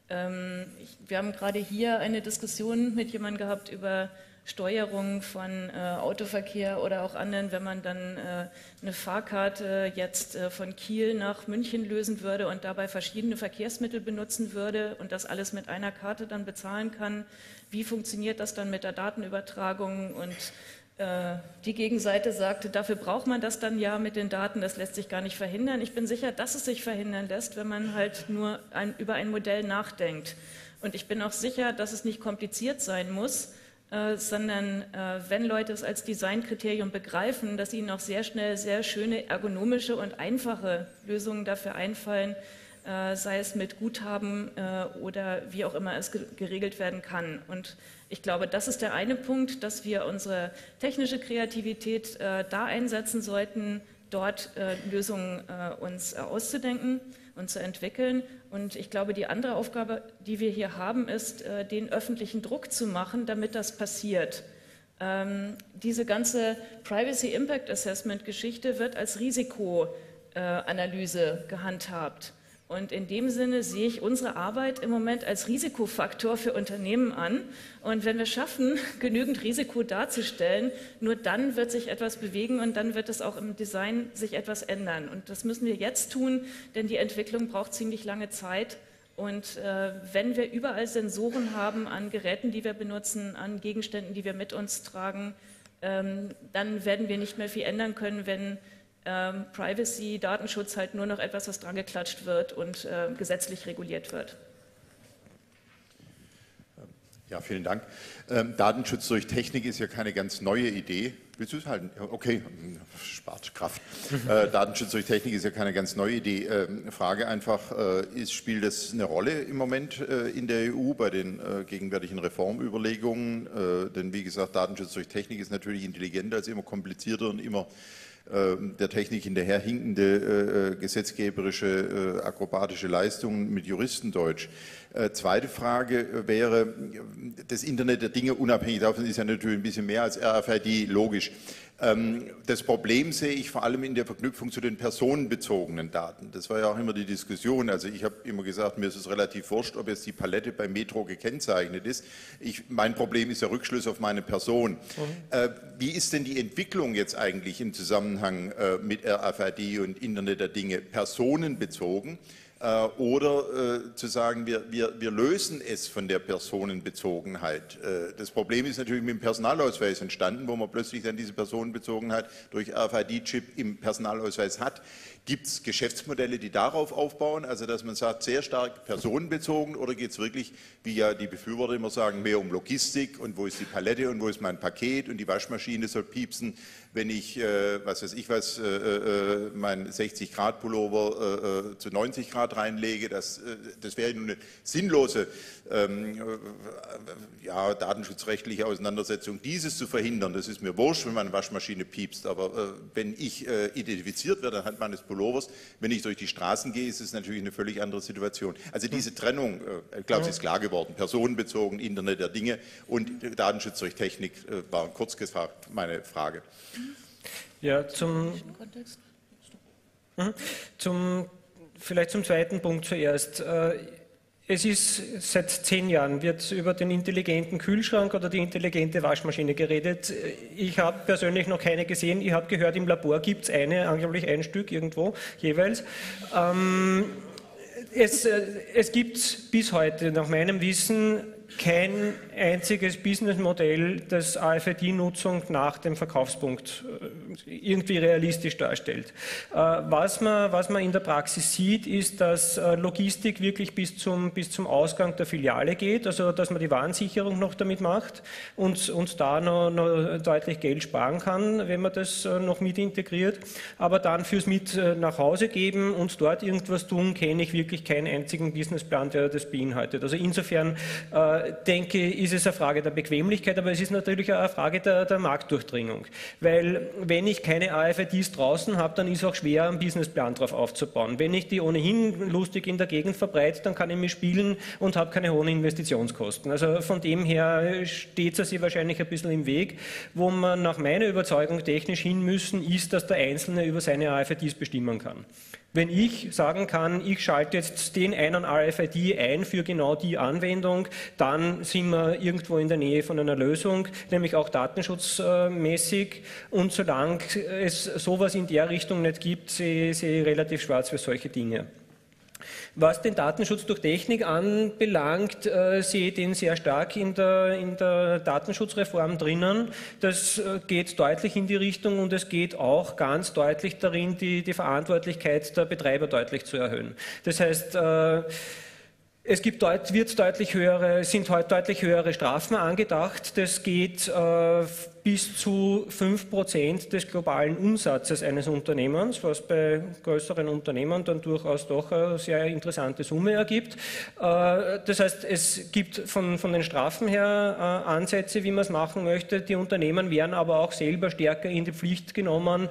Wir haben gerade hier eine Diskussion mit jemandem gehabt über Steuerung von Autoverkehr oder auch anderen, wenn man dann eine Fahrkarte jetzt von Kiel nach München lösen würde und dabei verschiedene Verkehrsmittel benutzen würde und das alles mit einer Karte dann bezahlen kann. Wie funktioniert das dann mit der Datenübertragung? Und die Gegenseite sagte, dafür braucht man das dann ja mit den Daten, das lässt sich gar nicht verhindern. Ich bin sicher, dass es sich verhindern lässt, wenn man halt nur über ein Modell nachdenkt. Und ich bin auch sicher, dass es nicht kompliziert sein muss, sondern wenn Leute es als Designkriterium begreifen, dass ihnen auch sehr schnell sehr schöne ergonomische und einfache Lösungen dafür einfallen, sei es mit Guthaben oder wie auch immer es geregelt werden kann. Und ich glaube, das ist der eine Punkt, dass wir unsere technische Kreativität da einsetzen sollten, dort Lösungen uns auszudenken und zu entwickeln. Und ich glaube, die andere Aufgabe, die wir hier haben, ist, den öffentlichen Druck zu machen, damit das passiert. Diese ganze Privacy Impact Assessment Geschichte wird als Risikoanalyse gehandhabt. Und in dem Sinne sehe ich unsere Arbeit im Moment als Risikofaktor für Unternehmen an. Und wenn wir schaffen, genügend Risiko darzustellen, nur dann wird sich etwas bewegen und dann wird es auch im Design sich etwas ändern. Und das müssen wir jetzt tun, denn die Entwicklung braucht ziemlich lange Zeit. Und wenn wir überall Sensoren haben an Geräten, die wir benutzen, an Gegenständen, die wir mit uns tragen, dann werden wir nicht mehr viel ändern können, wenn Privacy, Datenschutz halt nur noch etwas, was dran geklatscht wird und gesetzlich reguliert wird. Ja, vielen Dank. Datenschutz durch Technik ist ja keine ganz neue Idee. Willst du es halten? Okay, spart Kraft. Datenschutz durch Technik ist ja keine ganz neue Idee. Frage einfach, spielt das eine Rolle im Moment in der EU bei den gegenwärtigen Reformüberlegungen? Denn wie gesagt, Datenschutz durch Technik ist natürlich intelligenter als immer komplizierter und immer der Technik hinterherhinkende gesetzgeberische, akrobatische Leistungen mit Juristendeutsch. Zweite Frage wäre, das Internet der Dinge, unabhängig davon ist ja natürlich ein bisschen mehr als RFID, logisch. Das Problem sehe ich vor allem in der Verknüpfung zu den personenbezogenen Daten. Das war ja auch immer die Diskussion. Also ich habe immer gesagt, mir ist es relativ wurscht, ob jetzt die Palette bei Metro gekennzeichnet ist. Mein Problem ist der Rückschluss auf meine Person. Wie ist denn die Entwicklung jetzt eigentlich im Zusammenhang mit RFID und Internet der Dinge personenbezogen? Oder zu sagen, wir lösen es von der Personenbezogenheit. Das Problem ist natürlich mit dem Personalausweis entstanden, wo man plötzlich dann diese Personenbezogenheit durch RFID-Chip im Personalausweis hat. Gibt es Geschäftsmodelle, die darauf aufbauen, also dass man sagt, sehr stark personenbezogen, oder geht es wirklich, wie ja die Befürworter immer sagen, mehr um Logistik und wo ist die Palette und wo ist mein Paket und die Waschmaschine soll piepsen, wenn ich, was weiß ich was, mein 60-Grad-Pullover zu 90 Grad reinlege. Das wäre nun eine sinnlose datenschutzrechtliche Auseinandersetzung, dieses zu verhindern. Das ist mir wurscht, wenn meine Waschmaschine piepst, aber wenn ich identifiziert werde anhand meines Pullovers, wenn ich durch die Straßen gehe, ist es natürlich eine völlig andere Situation. Also diese Trennung, ich glaube, sie ist klar geworden, personenbezogen, Internet der Dinge und Datenschutz durch Technik war kurz gefragt meine Frage. Ja, vielleicht zum zweiten Punkt zuerst. Es ist seit 10 Jahren wird über den intelligenten Kühlschrank oder die intelligente Waschmaschine geredet. Ich habe persönlich noch keine gesehen. Ich habe gehört, im Labor gibt es angeblich ein Stück irgendwo jeweils. Es gibt bis heute nach meinem Wissen kein einziges Businessmodell, das AFID-Nutzung nach dem Verkaufspunkt irgendwie realistisch darstellt. Was man in der Praxis sieht, ist, dass Logistik wirklich bis zum Ausgang der Filiale geht, also dass man die Warensicherung noch damit macht und da noch deutlich Geld sparen kann, wenn man das noch mit integriert. Aber dann fürs mit nach Hause geben und dort irgendwas tun, kenne ich wirklich keinen einzigen Businessplan, der das beinhaltet. Also insofern denke, ist es eine Frage der Bequemlichkeit, aber es ist natürlich auch eine Frage der Marktdurchdringung. Weil wenn ich keine AFIDs draußen habe, dann ist es auch schwer, einen Businessplan drauf aufzubauen. Wenn ich die ohnehin lustig in der Gegend verbreite, dann kann ich mich spielen und habe keine hohen Investitionskosten. Also von dem her steht es sich wahrscheinlich ein bisschen im Weg. Wo man nach meiner Überzeugung technisch hin müssen, ist, dass der Einzelne über seine AFIDs bestimmen kann. Wenn ich sagen kann, ich schalte jetzt den einen RFID ein für genau die Anwendung, dann sind wir irgendwo in der Nähe von einer Lösung, nämlich auch datenschutzmäßig. Und solange es sowas in der Richtung nicht gibt, sehe ich relativ schwarz für solche Dinge. Was den Datenschutz durch Technik anbelangt, sehe ich den sehr stark in der Datenschutzreform drinnen. Das geht deutlich in die Richtung und es geht auch ganz deutlich darin, die Verantwortlichkeit der Betreiber deutlich zu erhöhen. Das heißt, sind heute deutlich höhere Strafen angedacht. Das geht bis zu 5% des globalen Umsatzes eines Unternehmens, was bei größeren Unternehmen dann durchaus doch eine sehr interessante Summe ergibt. Das heißt, es gibt von den Strafen her Ansätze, wie man es machen möchte. Die Unternehmen werden aber auch selber stärker in die Pflicht genommen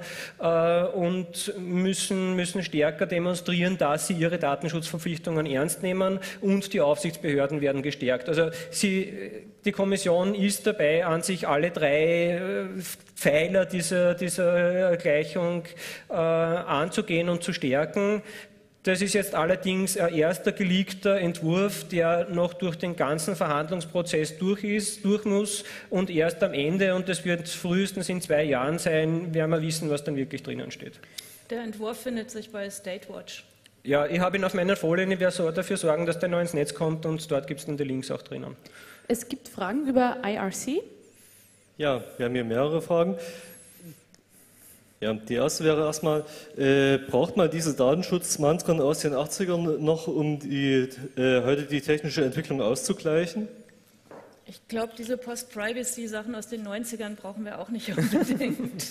und müssen stärker demonstrieren, dass sie ihre Datenschutzverpflichtungen ernst nehmen, und die Aufsichtsbehörden werden gestärkt. Also die Kommission ist dabei, an sich alle 3 Pfeiler dieser Gleichung anzugehen und zu stärken. Das ist jetzt allerdings ein erster geleakter Entwurf, der noch durch den ganzen Verhandlungsprozess durch muss, und erst am Ende, und das wird frühestens in 2 Jahren sein, werden wir wissen, was dann wirklich drinnen steht. Der Entwurf findet sich bei Statewatch. Ja, ich habe ihn auf meiner Folie, ich werde dafür sorgen, dass der neu ins Netz kommt, und dort gibt es dann die Links auch drinnen. Es gibt Fragen über IRC? Ja, wir haben hier mehrere Fragen. Ja, die erste wäre erstmal, braucht man diese Datenschutzmantren aus den 80ern noch, um heute die technische Entwicklung auszugleichen? Ich glaube, diese Post-Privacy-Sachen aus den 90ern brauchen wir auch nicht unbedingt.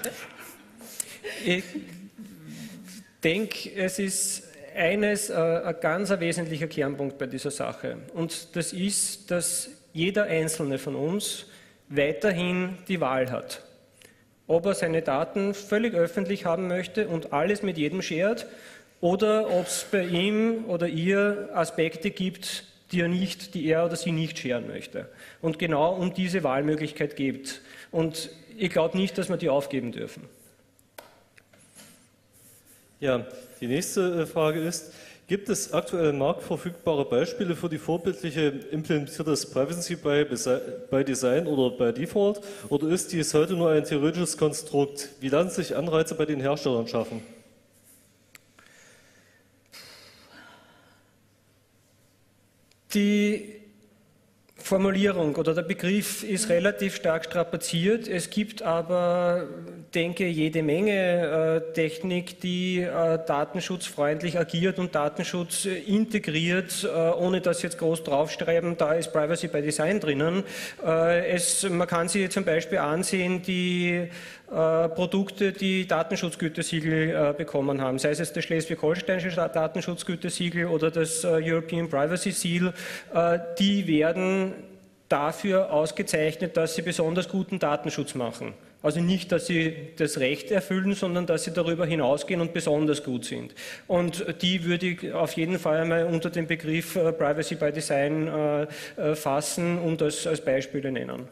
Ich denke, es ist ein ganz wesentlicher Kernpunkt bei dieser Sache. Und das ist, dass jeder Einzelne von uns weiterhin die Wahl hat. Ob er seine Daten völlig öffentlich haben möchte und alles mit jedem shared, oder ob es bei ihm oder ihr Aspekte gibt, die er oder sie nicht scheren möchte. Und genau um diese Wahlmöglichkeit geht. Und ich glaube nicht, dass wir die aufgeben dürfen. Ja, die nächste Frage ist, gibt es aktuell marktverfügbare Beispiele für die vorbildliche implementierte Privacy by Design oder by Default? Oder ist dies heute nur ein theoretisches Konstrukt? Wie lassen sich Anreize bei den Herstellern schaffen? Die Formulierung oder der Begriff ist relativ stark strapaziert. Es gibt aber, denke ich, jede Menge Technik, die datenschutzfreundlich agiert und Datenschutz integriert, ohne dass jetzt groß draufschreiben, da ist Privacy by Design drinnen. Man kann sich zum Beispiel ansehen, die Produkte, die Datenschutzgütesiegel bekommen haben, sei es das Schleswig-Holsteinische Datenschutzgütesiegel oder das European Privacy Seal, die werden dafür ausgezeichnet, dass sie besonders guten Datenschutz machen. Also nicht, dass sie das Recht erfüllen, sondern dass sie darüber hinausgehen und besonders gut sind. Und die würde ich auf jeden Fall einmal unter den Begriff Privacy by Design fassen und als Beispiele nennen.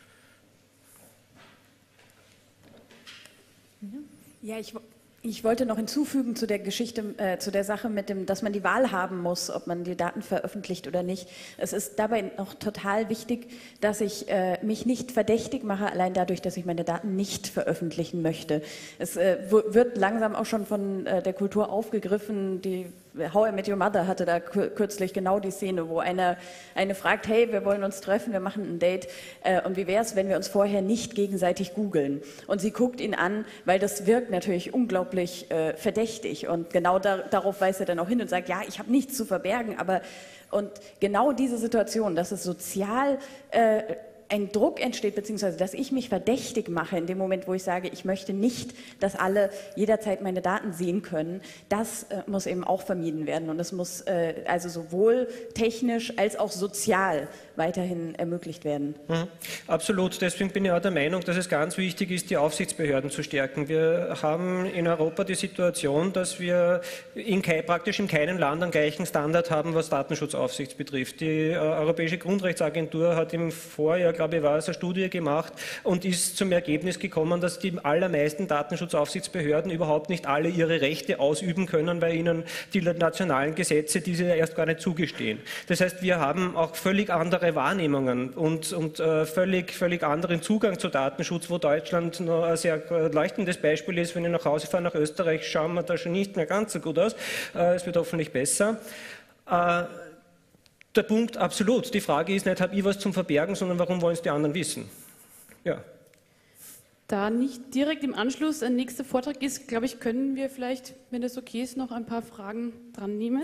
Ja, ich wollte noch hinzufügen zu der Geschichte, zu der Sache mit dem, dass man die Wahl haben muss, ob man die Daten veröffentlicht oder nicht. Es ist dabei noch total wichtig, dass ich mich nicht verdächtig mache, allein dadurch, dass ich meine Daten nicht veröffentlichen möchte. Es wird langsam auch schon von der Kultur aufgegriffen, die How I Met Your Mother hatte da kürzlich genau die Szene, wo eine fragt, hey, wir wollen uns treffen, wir machen ein Date und wie wäre es, wenn wir uns vorher nicht gegenseitig googeln? Und sie guckt ihn an, weil das wirkt natürlich unglaublich verdächtig und genau darauf weist er dann auch hin und sagt, ja, ich habe nichts zu verbergen, aber und genau diese Situation, dass es sozial ein Druck entsteht, beziehungsweise dass ich mich verdächtig mache in dem Moment, wo ich sage, ich möchte nicht, dass alle jederzeit meine Daten sehen können, das muss eben auch vermieden werden und es muss also sowohl technisch als auch sozial weiterhin ermöglicht werden. Absolut, deswegen bin ich auch der Meinung, dass es ganz wichtig ist, die Aufsichtsbehörden zu stärken. Wir haben in Europa die Situation, dass wir praktisch in keinem Land einen gleichen Standard haben, was Datenschutzaufsicht betrifft. Die Europäische Grundrechtsagentur hat im Vorjahr, glaube ich, war es eine Studie gemacht und ist zum Ergebnis gekommen, dass die allermeisten Datenschutzaufsichtsbehörden überhaupt nicht alle ihre Rechte ausüben können, weil ihnen die nationalen Gesetze diese erst gar nicht zugestehen. Das heißt, wir haben auch völlig andere Wahrnehmungen und völlig anderen Zugang zu Datenschutz, wo Deutschland noch ein sehr leuchtendes Beispiel ist. Wenn ich nach Hause fahre nach Österreich, schauen wir da schon nicht mehr ganz so gut aus. Es wird hoffentlich besser. Der Punkt, absolut. Die Frage ist nicht, habe ich was zum Verbergen, sondern warum wollen es die anderen wissen? Ja. Da nicht direkt im Anschluss ein nächster Vortrag ist, glaube ich, können wir vielleicht, wenn das okay ist, noch ein paar Fragen dran nehmen.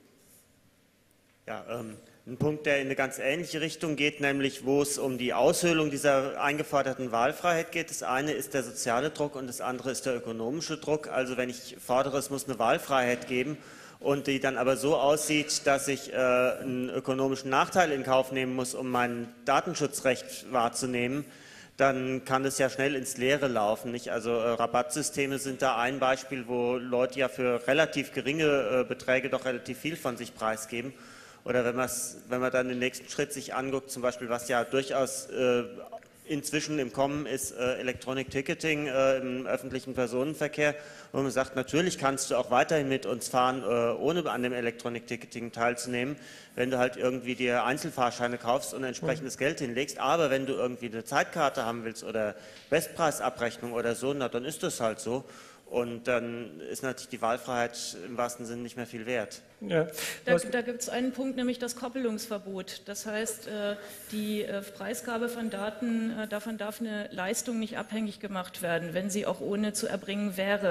Ja, ein Punkt, der in eine ganz ähnliche Richtung geht, nämlich wo es um die Aushöhlung dieser eingeforderten Wahlfreiheit geht. Das eine ist der soziale Druck und das andere ist der ökonomische Druck. Also wenn ich fordere, es muss eine Wahlfreiheit geben, und die dann aber so aussieht, dass ich einen ökonomischen Nachteil in Kauf nehmen muss, um mein Datenschutzrecht wahrzunehmen, dann kann es ja schnell ins Leere laufen. Nicht? Also Rabattsysteme sind da ein Beispiel, wo Leute ja für relativ geringe Beträge doch relativ viel von sich preisgeben. Oder wenn man dann den nächsten Schritt sich anguckt, zum Beispiel, was ja durchaus inzwischen im Kommen ist Electronic Ticketing im öffentlichen Personenverkehr, wo man sagt, natürlich kannst du auch weiterhin mit uns fahren, ohne an dem Electronic Ticketing teilzunehmen, wenn du halt irgendwie dir Einzelfahrscheine kaufst und entsprechendes Geld hinlegst, aber wenn du irgendwie eine Zeitkarte haben willst oder Bestpreisabrechnung oder so, na dann ist das halt so. Und dann ist natürlich die Wahlfreiheit im wahrsten Sinne nicht mehr viel wert. Ja. Da gibt es einen Punkt, nämlich das Koppelungsverbot. Das heißt, die Preisgabe von Daten, davon darf eine Leistung nicht abhängig gemacht werden, wenn sie auch ohne zu erbringen wäre.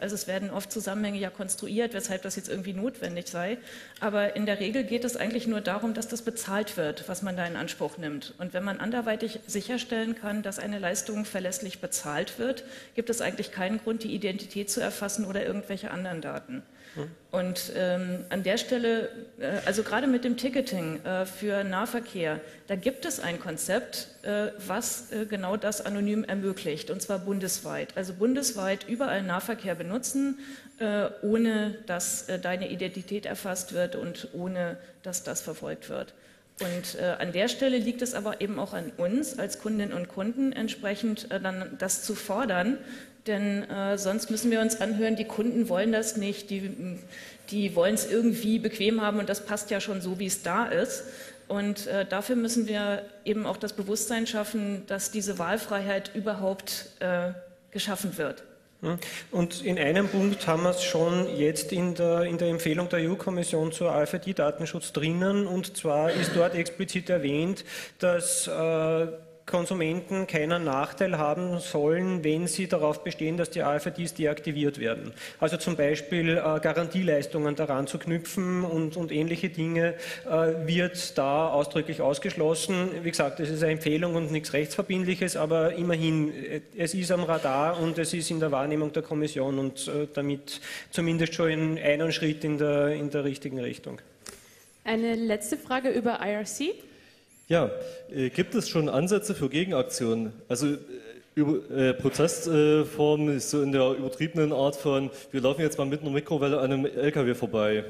Also es werden oft Zusammenhänge ja konstruiert, weshalb das jetzt irgendwie notwendig sei. Aber in der Regel geht es eigentlich nur darum, dass das bezahlt wird, was man da in Anspruch nimmt. Und wenn man anderweitig sicherstellen kann, dass eine Leistung verlässlich bezahlt wird, gibt es eigentlich keinen Grund, die Identität zu erfassen oder irgendwelche anderen Daten. Und an der Stelle, also gerade mit dem Ticketing für Nahverkehr, da gibt es ein Konzept, was genau das anonym ermöglicht, und zwar bundesweit. Also bundesweit überall Nahverkehr benutzen, ohne dass deine Identität erfasst wird und ohne dass das verfolgt wird. Und an der Stelle liegt es aber eben auch an uns als Kundinnen und Kunden, entsprechend dann das zu fordern. Denn sonst müssen wir uns anhören, die Kunden wollen das nicht, die wollen es irgendwie bequem haben und das passt ja schon so, wie es da ist. Und dafür müssen wir eben auch das Bewusstsein schaffen, dass diese Wahlfreiheit überhaupt geschaffen wird. Und in einem Punkt haben wir es schon jetzt in der Empfehlung der EU-Kommission zur AFID-Datenschutz drinnen, und zwar ist dort explizit erwähnt, dass Konsumenten keinen Nachteil haben sollen, wenn sie darauf bestehen, dass die AFIDs deaktiviert werden. Also zum Beispiel Garantieleistungen daran zu knüpfen und ähnliche Dinge wird da ausdrücklich ausgeschlossen. Wie gesagt, es ist eine Empfehlung und nichts Rechtsverbindliches, aber immerhin, es ist am Radar und es ist in der Wahrnehmung der Kommission und damit zumindest schon einen Schritt in der richtigen Richtung. Eine letzte Frage über IRC. Ja, gibt es schon Ansätze für Gegenaktionen? Also Protestformen ist so in der übertriebenen Art von, wir laufen jetzt mal mit einer Mikrowelle an einem LKW vorbei.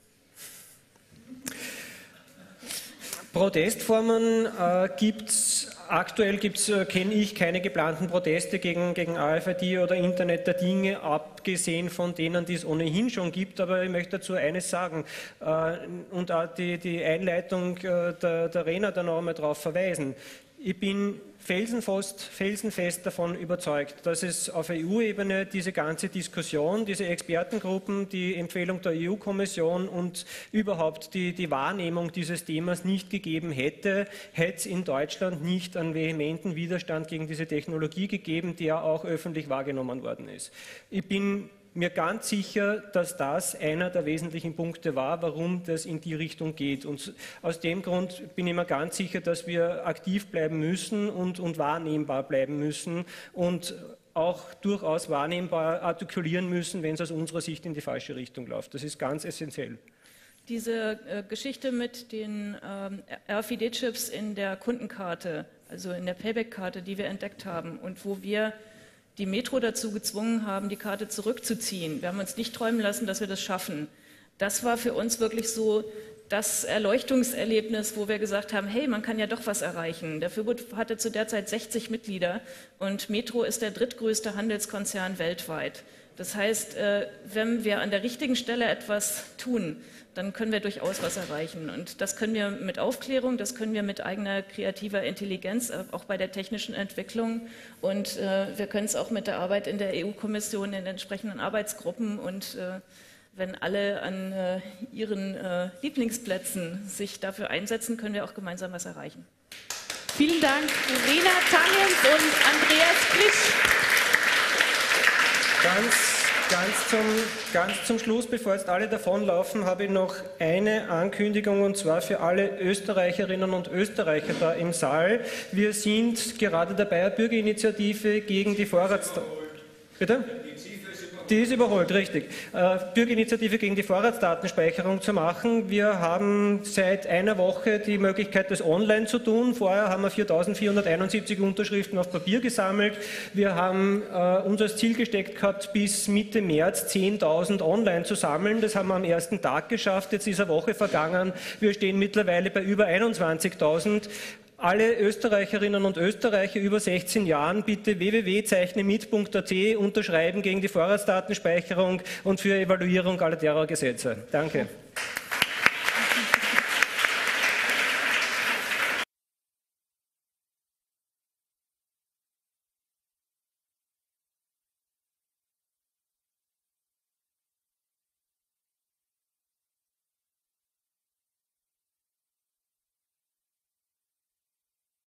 Protestformen aktuell kenne ich keine geplanten Proteste gegen AFID oder Internet der Dinge, abgesehen von denen, die es ohnehin schon gibt. Aber ich möchte dazu eines sagen und auch die Einleitung der Rena da noch einmal darauf verweisen. Ich bin felsenfest davon überzeugt, dass es auf EU-Ebene diese ganze Diskussion, diese Expertengruppen, die Empfehlung der EU-Kommission und überhaupt die Wahrnehmung dieses Themas nicht gegeben hätte es in Deutschland nicht einen vehementen Widerstand gegen diese Technologie gegeben, der auch öffentlich wahrgenommen worden ist. Ich bin mir ganz sicher, dass das einer der wesentlichen Punkte war, warum das in die Richtung geht. Und aus dem Grund bin ich mir ganz sicher, dass wir aktiv bleiben müssen und wahrnehmbar bleiben müssen und auch durchaus wahrnehmbar artikulieren müssen, wenn es aus unserer Sicht in die falsche Richtung läuft. Das ist ganz essentiell. Diese Geschichte mit den RFID-Chips in der Kundenkarte, also in der Payback-Karte, die wir entdeckt haben und wo wir die Metro dazu gezwungen haben, die Karte zurückzuziehen. Wir haben uns nicht träumen lassen, dass wir das schaffen. Das war für uns wirklich so das Erleuchtungserlebnis, wo wir gesagt haben, hey, man kann ja doch was erreichen. Der Föbot hatte zu der Zeit 60 Mitglieder und Metro ist der drittgrößte Handelskonzern weltweit. Das heißt, wenn wir an der richtigen Stelle etwas tun, dann können wir durchaus was erreichen. Und das können wir mit Aufklärung, das können wir mit eigener kreativer Intelligenz, auch bei der technischen Entwicklung. Und wir können es auch mit der Arbeit in der EU-Kommission, in den entsprechenden Arbeitsgruppen. Und wenn alle an ihren Lieblingsplätzen sich dafür einsetzen, können wir auch gemeinsam was erreichen. Vielen Dank, Rena Tangens und Andreas Klisch. Ganz zum Schluss, bevor jetzt alle davonlaufen, habe ich noch eine Ankündigung, und zwar für alle Österreicherinnen und Österreicher da im Saal. Wir sind gerade dabei, eine Bürgerinitiative gegen die Bitte? Die ist überholt, richtig. Bürgerinitiative gegen die Vorratsdatenspeicherung zu machen. Wir haben seit einer Woche die Möglichkeit, das online zu tun. Vorher haben wir 4.471 Unterschriften auf Papier gesammelt. Wir haben uns als Ziel gesteckt gehabt, bis Mitte März 10.000 online zu sammeln. Das haben wir am ersten Tag geschafft. Jetzt ist eine Woche vergangen. Wir stehen mittlerweile bei über 21.000. Alle Österreicherinnen und Österreicher über 16 Jahren bitte www.zeichnemit.at unterschreiben gegen die Vorratsdatenspeicherung und für Evaluierung aller derer Gesetze. Danke.